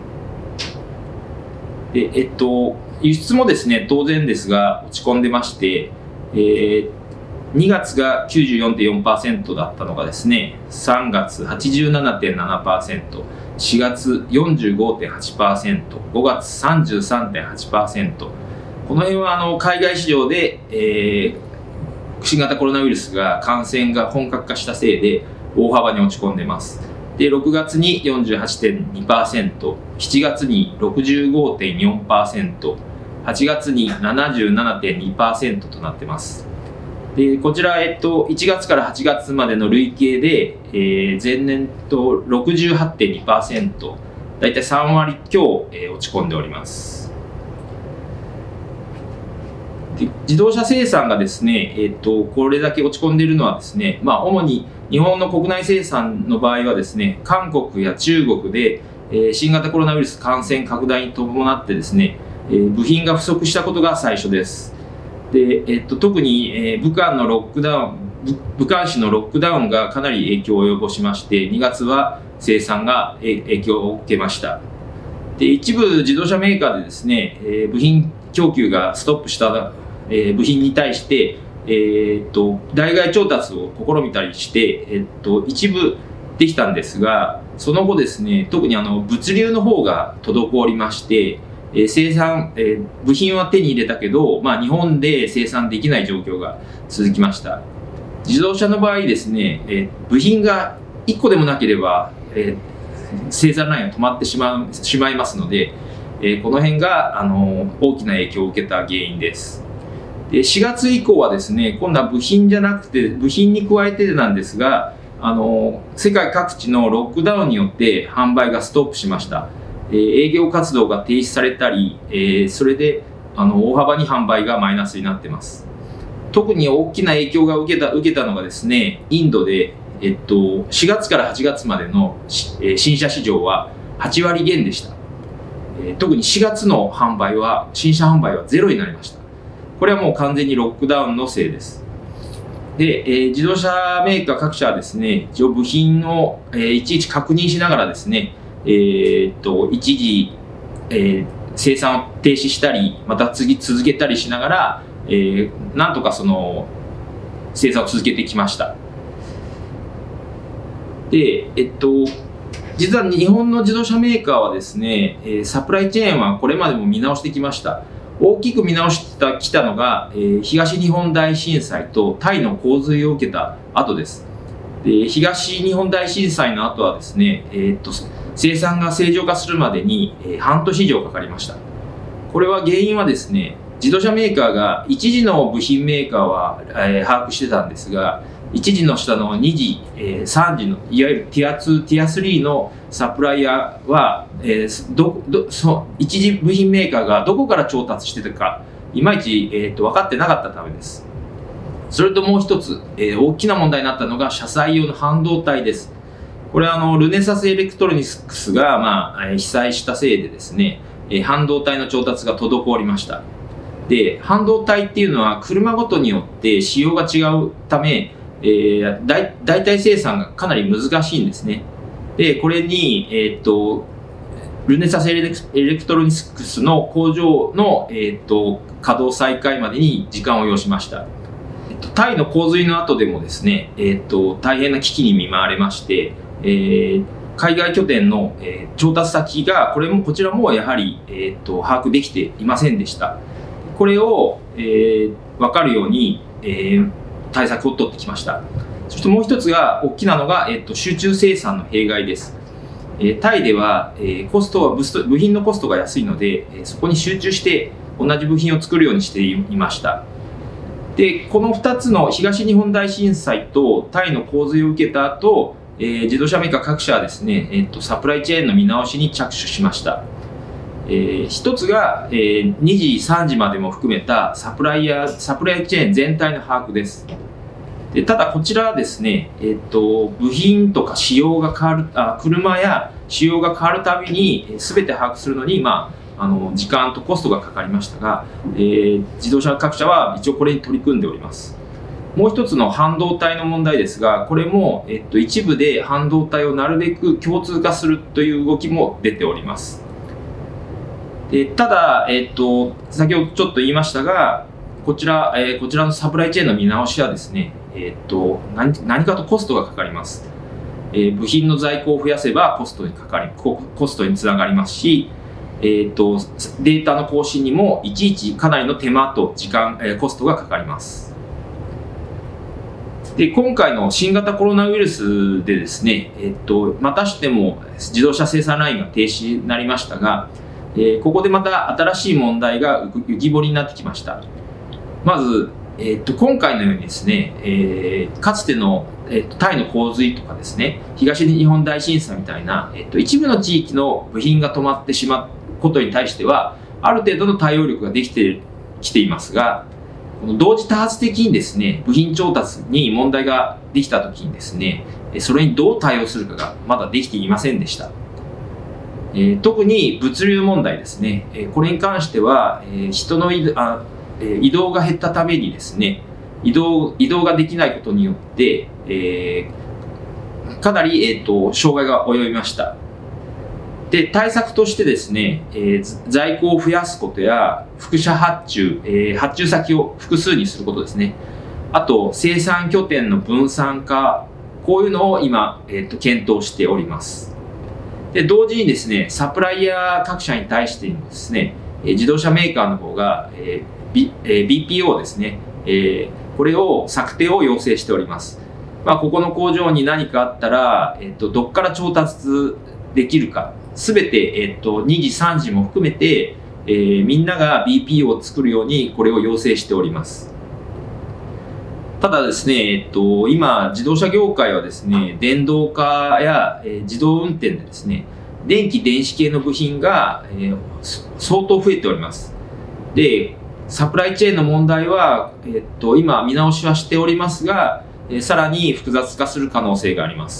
でえっと輸出もですね、当然ですが落ち込んでまして、えー、にがつが きゅうじゅうよんてんよんパーセント だったのがですね、さんがつ はちじゅうななてんななパーセント、しがつ よんじゅうごてんはちパーセント、ごがつ さんじゅうさんてんはちパーセント、この辺はあの海外市場で、えー、新型コロナウイルスが感染が本格化したせいで大幅に落ち込んでます。でろくがつに よんじゅうはちてんにパーセント、しちがつに ろくじゅうごてんよんパーセント、はちがつに ななじゅうななてんにパーセント となってます。でこちら、えっと、いちがつからはちがつまでの累計で、えー、前年と ろくじゅうはちてんにパーセント、だいたいさんわり強、えー、落ち込んでおります。で自動車生産がですね、えっと、これだけ落ち込んでいるのはですね、まあ、主に日本の国内生産の場合はですね、韓国や中国で、えー、新型コロナウイルス感染拡大に伴ってですね、えー、部品が不足したことが最初です。で、えっと、特に、えー、武漢のロックダウン、武漢市のロックダウンがかなり影響を及ぼしまして、にがつは生産が影響を受けました。で、一部自動車メーカーでですね、えー、部品供給がストップした、えー、部品に対して、えー、っと代替調達を試みたりして、えー、っと一部できたんですが、その後ですね、特にあの物流の方が滞りまして、えー、生産、えー、部品は手に入れたけど、まあ、日本で生産できない状況が続きました。自動車の場合ですね、えー、部品がいっこでもなければ、えー、生産ラインが止まってしまう、しまいますので、えー、この辺があの大きな影響を受けた原因です。でしがつ以降はですね、今度は部品じゃなくて部品に加えてなんですが、あの世界各地のロックダウンによって販売がストップしました。えー、営業活動が停止されたり、えー、それであの大幅に販売がマイナスになっています。特に大きな影響が受けた、受けたのがですね、インドで、えっと、しがつからはちがつまでの、えー、新車市場ははちわり減でした。えー、特にしがつの販売は、新車販売はゼロになりました。これはもう完全にロックダウンのせいです。で、えー、自動車メーカー各社はですね、一応部品を、えー、いちいち確認しながらですね、えー、っと一時、えー、生産を停止したり、また次続けたりしながら、えー、なんとかその生産を続けてきました。で、えっと、実は日本の自動車メーカーはですね、えー、サプライチェーンはこれまでも見直してきました。大きく見直してきたのが、えー、東日本大震災とタイの洪水を受けた後です。で、東日本大震災の後はですね、えー、っと生産が正常化するまでに、えー、半年以上かかりました。これは原因はですね、自動車メーカーが一次の部品メーカーは、えー、把握してたんですが、一次の下の二次、えー、三次のいわゆるティアツー、ティアスリーのサプライヤーは、えー、どどそ一次部品メーカーがどこから調達してたかいまいち、えー、と分かってなかったためです。それともう一つ、えー、大きな問題になったのが車載用の半導体です。これはあのルネサスエレクトロニクスが、まあ、被災したせいでですね、えー、半導体の調達が滞りました。で、半導体っていうのは車ごとによって仕様が違うため、えー、代替生産がかなり難しいんですね。で、これに、えー、っとルネサスエレクトロニクスの工場の、えー、っと稼働再開までに時間を要しました。えっと、タイの洪水の後でもですね、えー、っと大変な危機に見舞われまして、えー、海外拠点の、えー、調達先がこれもこちらもやはり、えー、っと把握できていませんでした。 これを、えー、分かるように、えー、対策を取ってきました。そしてもう一つが大きなのが、えー、と集中生産の弊害です。えー、タイでは、えー、コストは部部品のコストが安いので、えー、そこに集中して同じ部品を作るようにしていました。で、このふたつの東日本大震災とタイの洪水を受けた後、えー、自動車メーカー各社はですね、えー、とサプライチェーンの見直しに着手しました。えー、一つが、えー、にじさんじまでも含めたサプライヤーサプライチェーン全体の把握です。でただこちらはですね、えー、と部品とか仕様が変わるあ車や仕様が変わるたびに、えー、全て把握するのに、まあ、あの時間とコストがかかりましたが、えー、自動車各社は一応これに取り組んでおります。もう一つの半導体の問題ですが、これも、えっと、一部で半導体をなるべく共通化するという動きも出ております。でただ、えっと、先ほどちょっと言いましたが、こちら、えー、こちらのサプライチェーンの見直しはですね、えっと、何, 何かとコストがかかります。えー、部品の在庫を増やせばコストにかかり、コ, コストにつながりますし、えっと、データの更新にもいちいちかなりの手間と時間、えー、コストがかかります。で今回の新型コロナウイルスでですね、えっと、またしても自動車生産ラインが停止になりましたが、えー、ここでまた新しい問題が浮き彫りになってきました。まず、えっと、今回のようにですね、えー、かつての、えっと、タイの洪水とかですね、東日本大震災みたいな、えっと、一部の地域の部品が止まってしまうことに対しては、ある程度の対応力ができてきていますが、この同時多発的にですね、部品調達に問題ができたときにですね、それにどう対応するかがまだできていませんでした。えー、特に物流問題ですね、えー、これに関しては、えー、人の移あ、えー、移動が減ったためにですね、移動移動ができないことによって、えー、かなり、えーと、障害が及びました。で対策としてですね、えー、在庫を増やすことや複社発注、えー、発注先を複数にすることですね。あと生産拠点の分散化、こういうのを今、えー、と検討しております。で同時にですね、サプライヤー各社に対してもですね、自動車メーカーの方が、えー B えー、ビーピーオー ですね、えー、これを策定を要請しております。まあ、ここの工場に何かあったら、えー、とどこから調達できるか、すべて、えっと、にじさんじも含めて、えー、みんなが ビーピーオー を作るようにこれを要請しております。ただですね、えっと、今自動車業界はですね、電動化や、えー、自動運転でですね、電気電子系の部品が、えー、相当増えております。でサプライチェーンの問題は、えっと、今見直しはしておりますが、えー、さらに複雑化する可能性があります。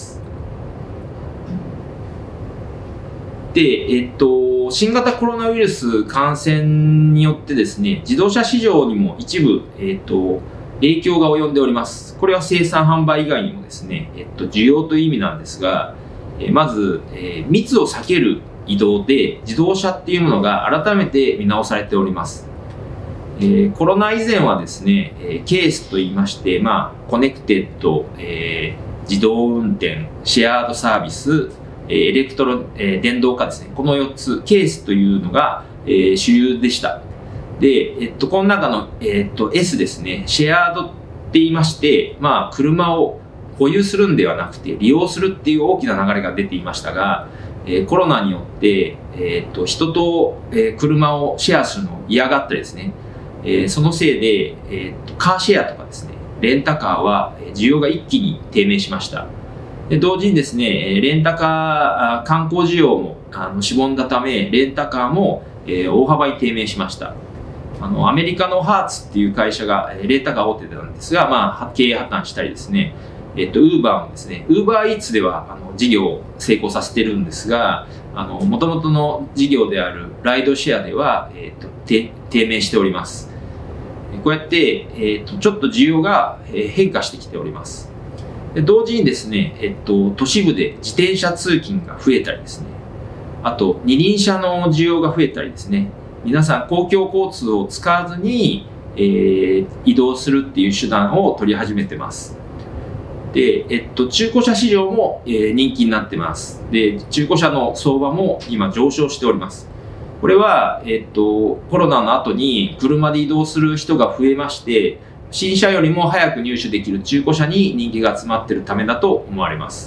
で、えっと、新型コロナウイルス感染によってですね、自動車市場にも一部、えっと、影響が及んでおります。これは生産販売以外にもですね、えっと、需要という意味なんですが、えまず、えー、密を避ける移動で自動車っていうものが改めて見直されております。えー、コロナ以前はですね、えー、ケースといいまして、まあ、コネクテッド、えー、自動運転、シェアードサービス、エレクトロ、えー、電動化ですね。このよっつ、ケースというのが、えー、主流でした。で、えっと、この中の、えっと、エス ですね。シェアードって言いまして、まあ、車を保有するんではなくて、利用するっていう大きな流れが出ていましたが、えー、コロナによって、えっと、人と、えー、車をシェアするのを嫌がったりですね。えー、そのせいで、えー、カーシェアとかですね、レンタカーは需要が一気に低迷しました。で同時にですね、レンタカー、観光需要もあのしぼんだため、レンタカーも、えー、大幅に低迷しました。あのアメリカのハーツっていう会社がレンタカー大手なんですが、まあ、経営破綻したりですね、えっと、ウーバーもですね、ウーバーイーツではあの事業を成功させてるんですが、あの元々の事業であるライドシェアでは、えっと、低迷しております。こうやって、えっと、ちょっと需要が変化してきております。で同時にですね、えっと、都市部で自転車通勤が増えたりですね、あと二輪車の需要が増えたりですね、皆さん公共交通を使わずに、えー、移動するっていう手段を取り始めてます。で、えっと、中古車市場も、えー、人気になってます。で、中古車の相場も今上昇しております。 これは、えっと、コロナの後に車で移動する人が増えまして、新車よりも早く入手できる中古車に人気が集まっているためだと思われます。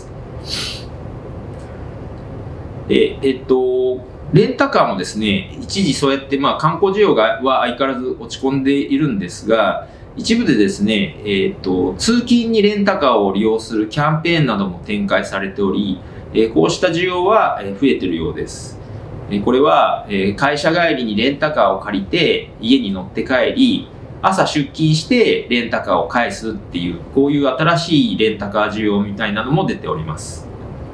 で、えっと、レンタカーもですね、一時そうやって、まあ、観光需要がは相変わらず落ち込んでいるんですが、一部でですね、えっと、通勤にレンタカーを利用するキャンペーンなども展開されており、えこうした需要は増えているようです。これは会社帰りにレンタカーを借りて家に乗って帰り、朝出勤してレンタカーを返すっていう、こういう新しいレンタカー需要みたいなのも出ております。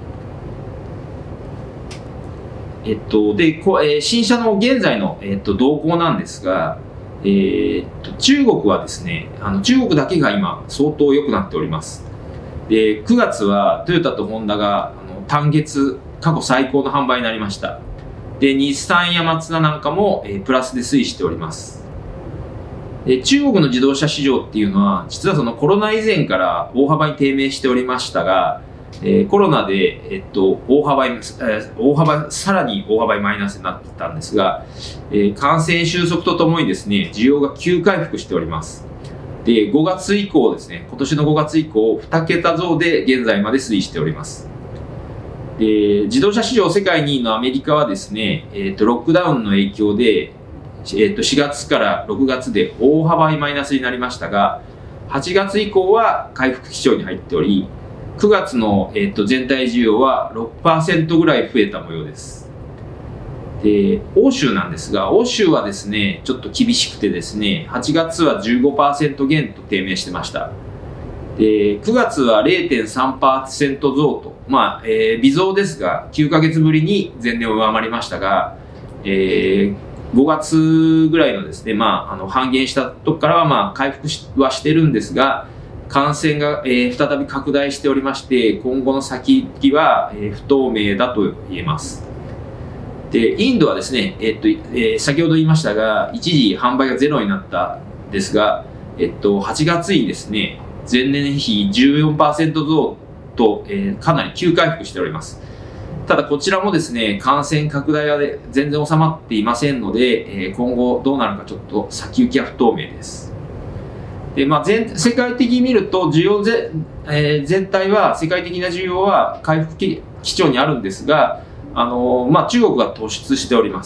えっと、で、こえー、新車の現在の、えっと、動向なんですが、えー、っと中国はですね、あの中国だけが今相当良くなっております。で、くがつはトヨタとホンダがあの単月過去最高の販売になりました。で、日産やマツダなんかも、えー、プラスで推移しております。で、中国の自動車市場っていうのは、実はそのコロナ以前から大幅に低迷しておりましたが、えー、コロナで、えっと、大幅に、えー、大幅、さらに大幅にマイナスになってたんですが、えー、感染収束とともにですね、需要が急回復しております。で、ごがつ以降ですね、今年のごがつ以降、に桁増で現在まで推移しております。で、自動車市場世界にいのアメリカはですね、えっと、ロックダウンの影響で、えっと、しがつからろくがつで大幅にマイナスになりましたが、はちがつ以降は回復基調に入っており、くがつの、えっと、全体需要は ろくパーセント ぐらい増えた模様です。で、欧州なんですが、欧州はですね、ちょっと厳しくてですね、はちがつは じゅうごパーセント 減と低迷してました。で、くがつは れいてんさんパーセント 増と、まあ、えー、微増ですが、きゅうかげつぶりに前年を上回りましたが、えー、ごがつぐらいのですね、まあ、あの半減したとこからは、まあ、回復はしてるんですが、感染が、えー、再び拡大しておりまして、今後の先行きは、えー、不透明だと言えます。で、インドはですね、えっと、えー、先ほど言いましたが、一時販売がゼロになったんですが、えっと、はちがつにですね、前年比 じゅうよんパーセント 増と、えー、かなり急回復しております。ただこちらもですね、感染拡大は全然収まっていませんので、えー、今後どうなるかちょっと先行きは不透明です。で、まあ、全世界的に見ると需要ぜ、えー、全体は世界的な需要は回復基調にあるんですが、あのーまあ、中国が突出しております。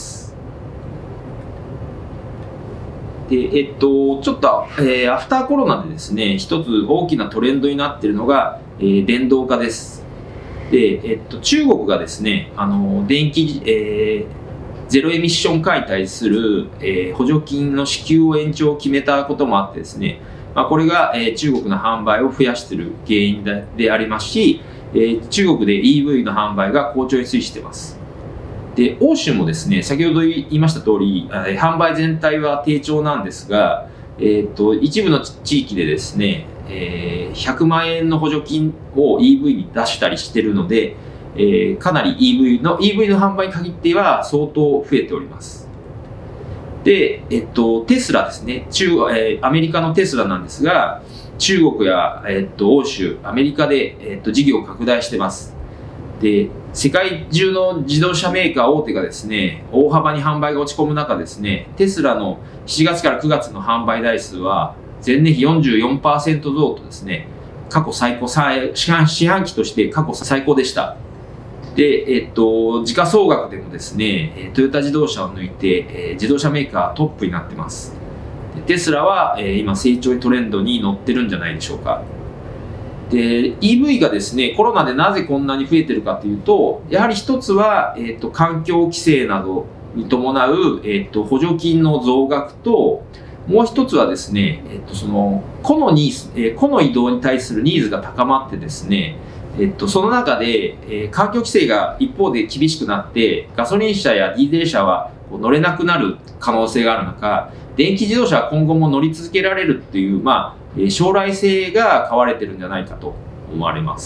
で、えっと、ちょっと、えー、アフターコロナでですね、一つ大きなトレンドになっているのが、えー、電動化です。で、えっと、中国がですね、あの電気、えー、ゼロエミッションカーに対する、えー、補助金の支給を延長を決めたこともあってですね、まあ、これが、えー、中国の販売を増やしている原因で、でありますし、えー、中国で イーブイ の販売が好調に推移しています。で、欧州もですね、先ほど言いました通り、えー、販売全体は低調なんですが、えー、と一部の地域でですね、えー、ひゃくまんえんの補助金を イーブイ に出したりしているので、えー、かなり イーブイ の イーブイ の販売に限っては相当増えております。で、えっと、テスラですね、中えー、アメリカのテスラなんですが、中国や、えっと、欧州、アメリカで、えっと、事業を拡大しています。で、世界中の自動車メーカー大手がですね、大幅に販売が落ち込む中ですね、テスラのしちがつからくがつの販売台数は前年比 よんじゅうよんパーセント 増とですね、過去最高、四半四半期として過去最高でした。で、えっと、時価総額でもですね、トヨタ自動車を抜いて自動車メーカートップになってます。テスラは今成長トレンドに乗ってるんじゃないでしょうか。で、イーブイ がですね、コロナでなぜこんなに増えてるかというと、やはり一つは、えっと、環境規制などに伴う、えっと、補助金の増額と、もう一つはですね、えっと、その、個のニーズ、えー、個の移動に対するニーズが高まってですね、えっと、その中で、えー、環境規制が一方で厳しくなって、ガソリン車やディーゼル車はこう乗れなくなる可能性がある中、電気自動車は今後も乗り続けられるっていう、まあ、将来性が買われてるんじゃないかと思われます。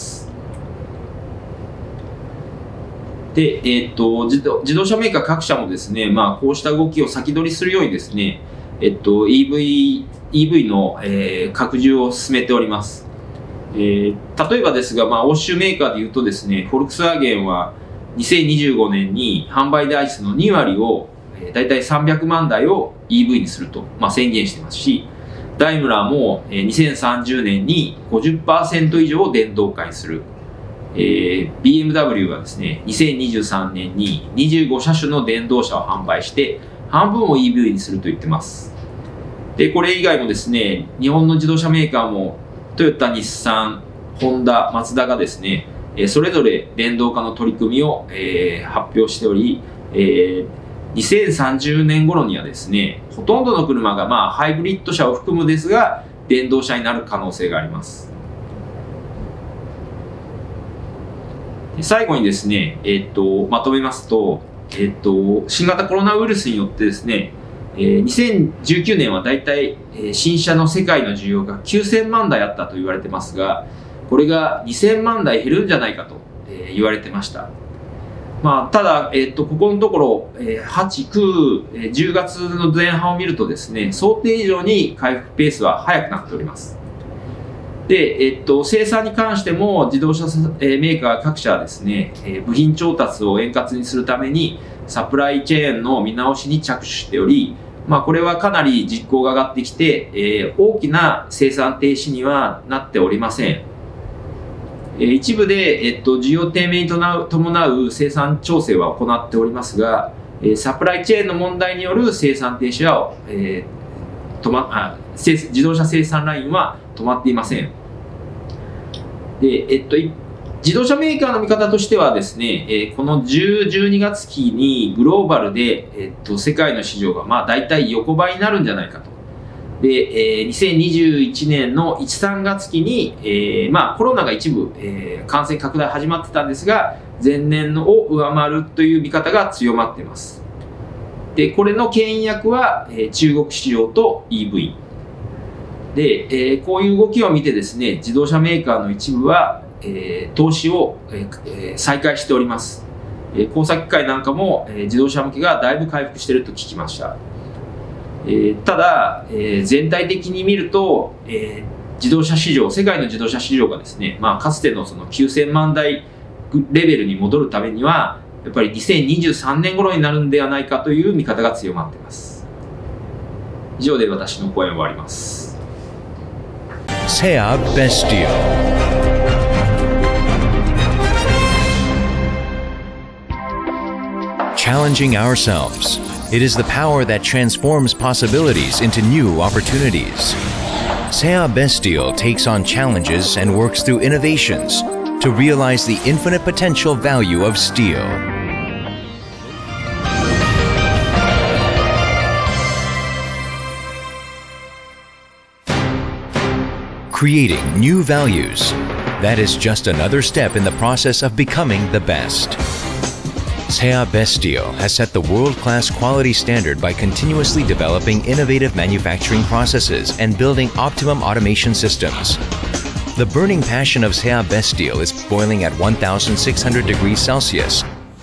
で、えっと、自動、自動車メーカー各社もですね、まあ、こうした動きを先取りするようにですね、えっと、イーブイ、イーブイ の、えー、拡充を進めております。えー、例えばですが、まあ、欧州メーカーでいうとですね、フォルクスワーゲンはにせんにじゅうごねんに販売台数のにわりをだいたいさんびゃくまんだいを イーブイ にすると、まあ、宣言してますし、ダイムラーもにせんさんじゅうねんに ごじゅっパーセント 以上を電動化にする。えー、ビーエムダブリュー はですね、にせんにじゅうさんねんににじゅうごしゃしゅの電動車を販売して、半分を イーブイ にすると言ってます。で、これ以外もですね、日本の自動車メーカーも、トヨタ、日産、ホンダ、マツダがですね、それぞれ電動化の取り組みを、えー、発表しており、えー、にせんさんじゅうねん頃にはですね、ほとんどの車が、まあ、ハイブリッド車を含むですが、電動車になる可能性があります。最後にですね、えー、っとまとめますと、えー、っと新型コロナウイルスによってですね、えー、にせんじゅうきゅうねんはだいたい、えー、新車の世界の需要がきゅうせんまんだいあったと言われてますが、これがにせんまんだい減るんじゃないかと、えー、言われてました。まあ、ただ、えー、っとここのところ、えー、はち、く、じゅうがつの前半を見るとですね、想定以上に回復ペースは速くなっております。で、えっと、生産に関しても自動車メーカー各社はですね、部品調達を円滑にするためにサプライチェーンの見直しに着手しており、まあ、これはかなり実行が上がってきて、えー、大きな生産停止にはなっておりません。えー、一部で、えっと、需要低迷に伴う生産調整は行っておりますが、えー、サプライチェーンの問題による生産停止は、えー止まあ、自動車生産ラインは止まっていません。で、えっと、自動車メーカーの見方としてはですね、えー、このじゅう、じゅうにがつ期にグローバルで、えっと、世界の市場がまあ大体横ばいになるんじゃないかと。で、えー、にせんにじゅういちねんのいち、さんがつ期に、えー、まあコロナが一部、えー、感染拡大始まってたんですが、前年のを上回るという見方が強まっています。で、これの牽引役は、えー、中国市場と イーブイ。で、えー、こういう動きを見てですね、自動車メーカーの一部は、えー、投資を、えー、再開しております。えー、工作機械なんかも、えー、自動車向けがだいぶ回復していると聞きました。えー、ただ、えー、全体的に見ると、えー、自動車市場、世界の自動車市場がですね、まあ、かつてのそのきゅうせんまんだいレベルに戻るためには、やっぱりにせんにじゅうさんねん頃になるんではないかという見方が強まっています。以上で私の講演を終わります。 Sea Bestio. Challenging ourselves. It is the power that transforms possibilities into new opportunities. Sea Bestio takes on challenges and works through innovations to realize the infinite potential value of steel. Creating new values. That is just another step in the process of becoming the best. Sea Bestio has set the world-class quality standard by continuously developing innovative manufacturing processes and building optimum automation systems. The burning passion of Sea Bestio is boiling at one thousand six hundred degrees Celsius.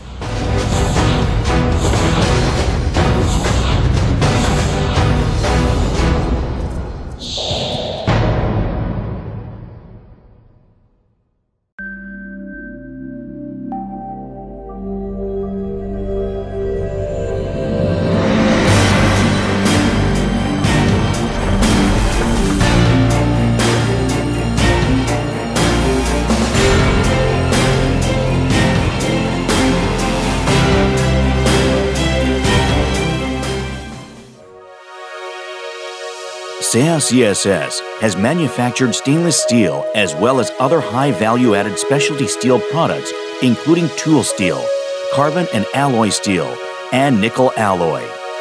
Sea C S S has manufactured stainless steel as well as other high value-added specialty steel products, including tool steel, carbon and alloy steel, and nickel alloy.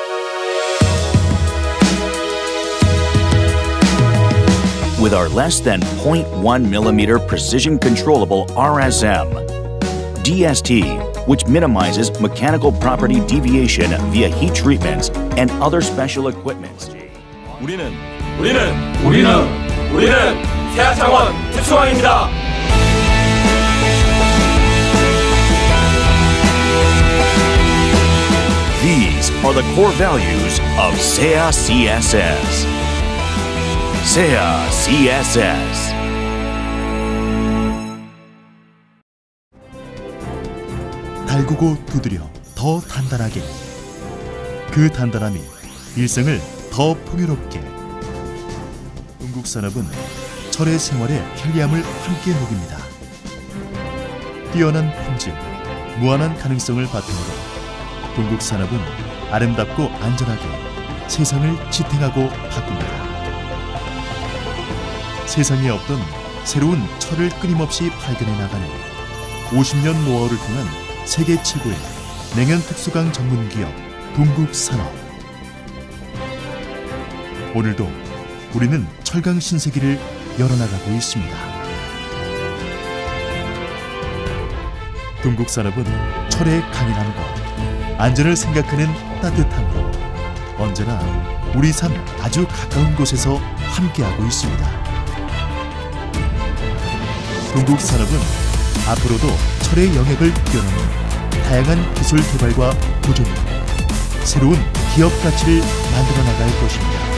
With our less than zero point one millimeter precision controllable R S M, D S T, which minimizes mechanical property deviation via heat treatments and other special equipment. 우리는 우리는 우리는 우리는 세아창원 특수왕입니다. These are the core values of Sea C S S. Sea C S S. 달구고 두드려 더 단단하게 그 단단함이 일생을 더 풍요롭게. 동국산업은 철의 생활의 편리함을 함께 녹입니다. 뛰어난 품질, 무한한 가능성을 바탕으로 동국산업은 아름답고 안전하게 세상을 지탱하고 바꿉니다. 세상에 없던 새로운 철을 끊임없이 발견해 나가는 오십 년 노하우를 통한 세계 최고의 냉연 특수강 전문기업 동국산업. 오늘도 우리는 철강 신세계를 열어나가고 있습니다. 동국산업은 철의 강인함과 안전을 생각하는 따뜻함으로 언제나 우리 삶 아주 가까운 곳에서 함께하고 있습니다. 동국산업은 앞으로도 철의 영역을 뛰어넘는 다양한 기술 개발과 도전으로 새로운 기업 가치를 만들어 나갈 것입니다.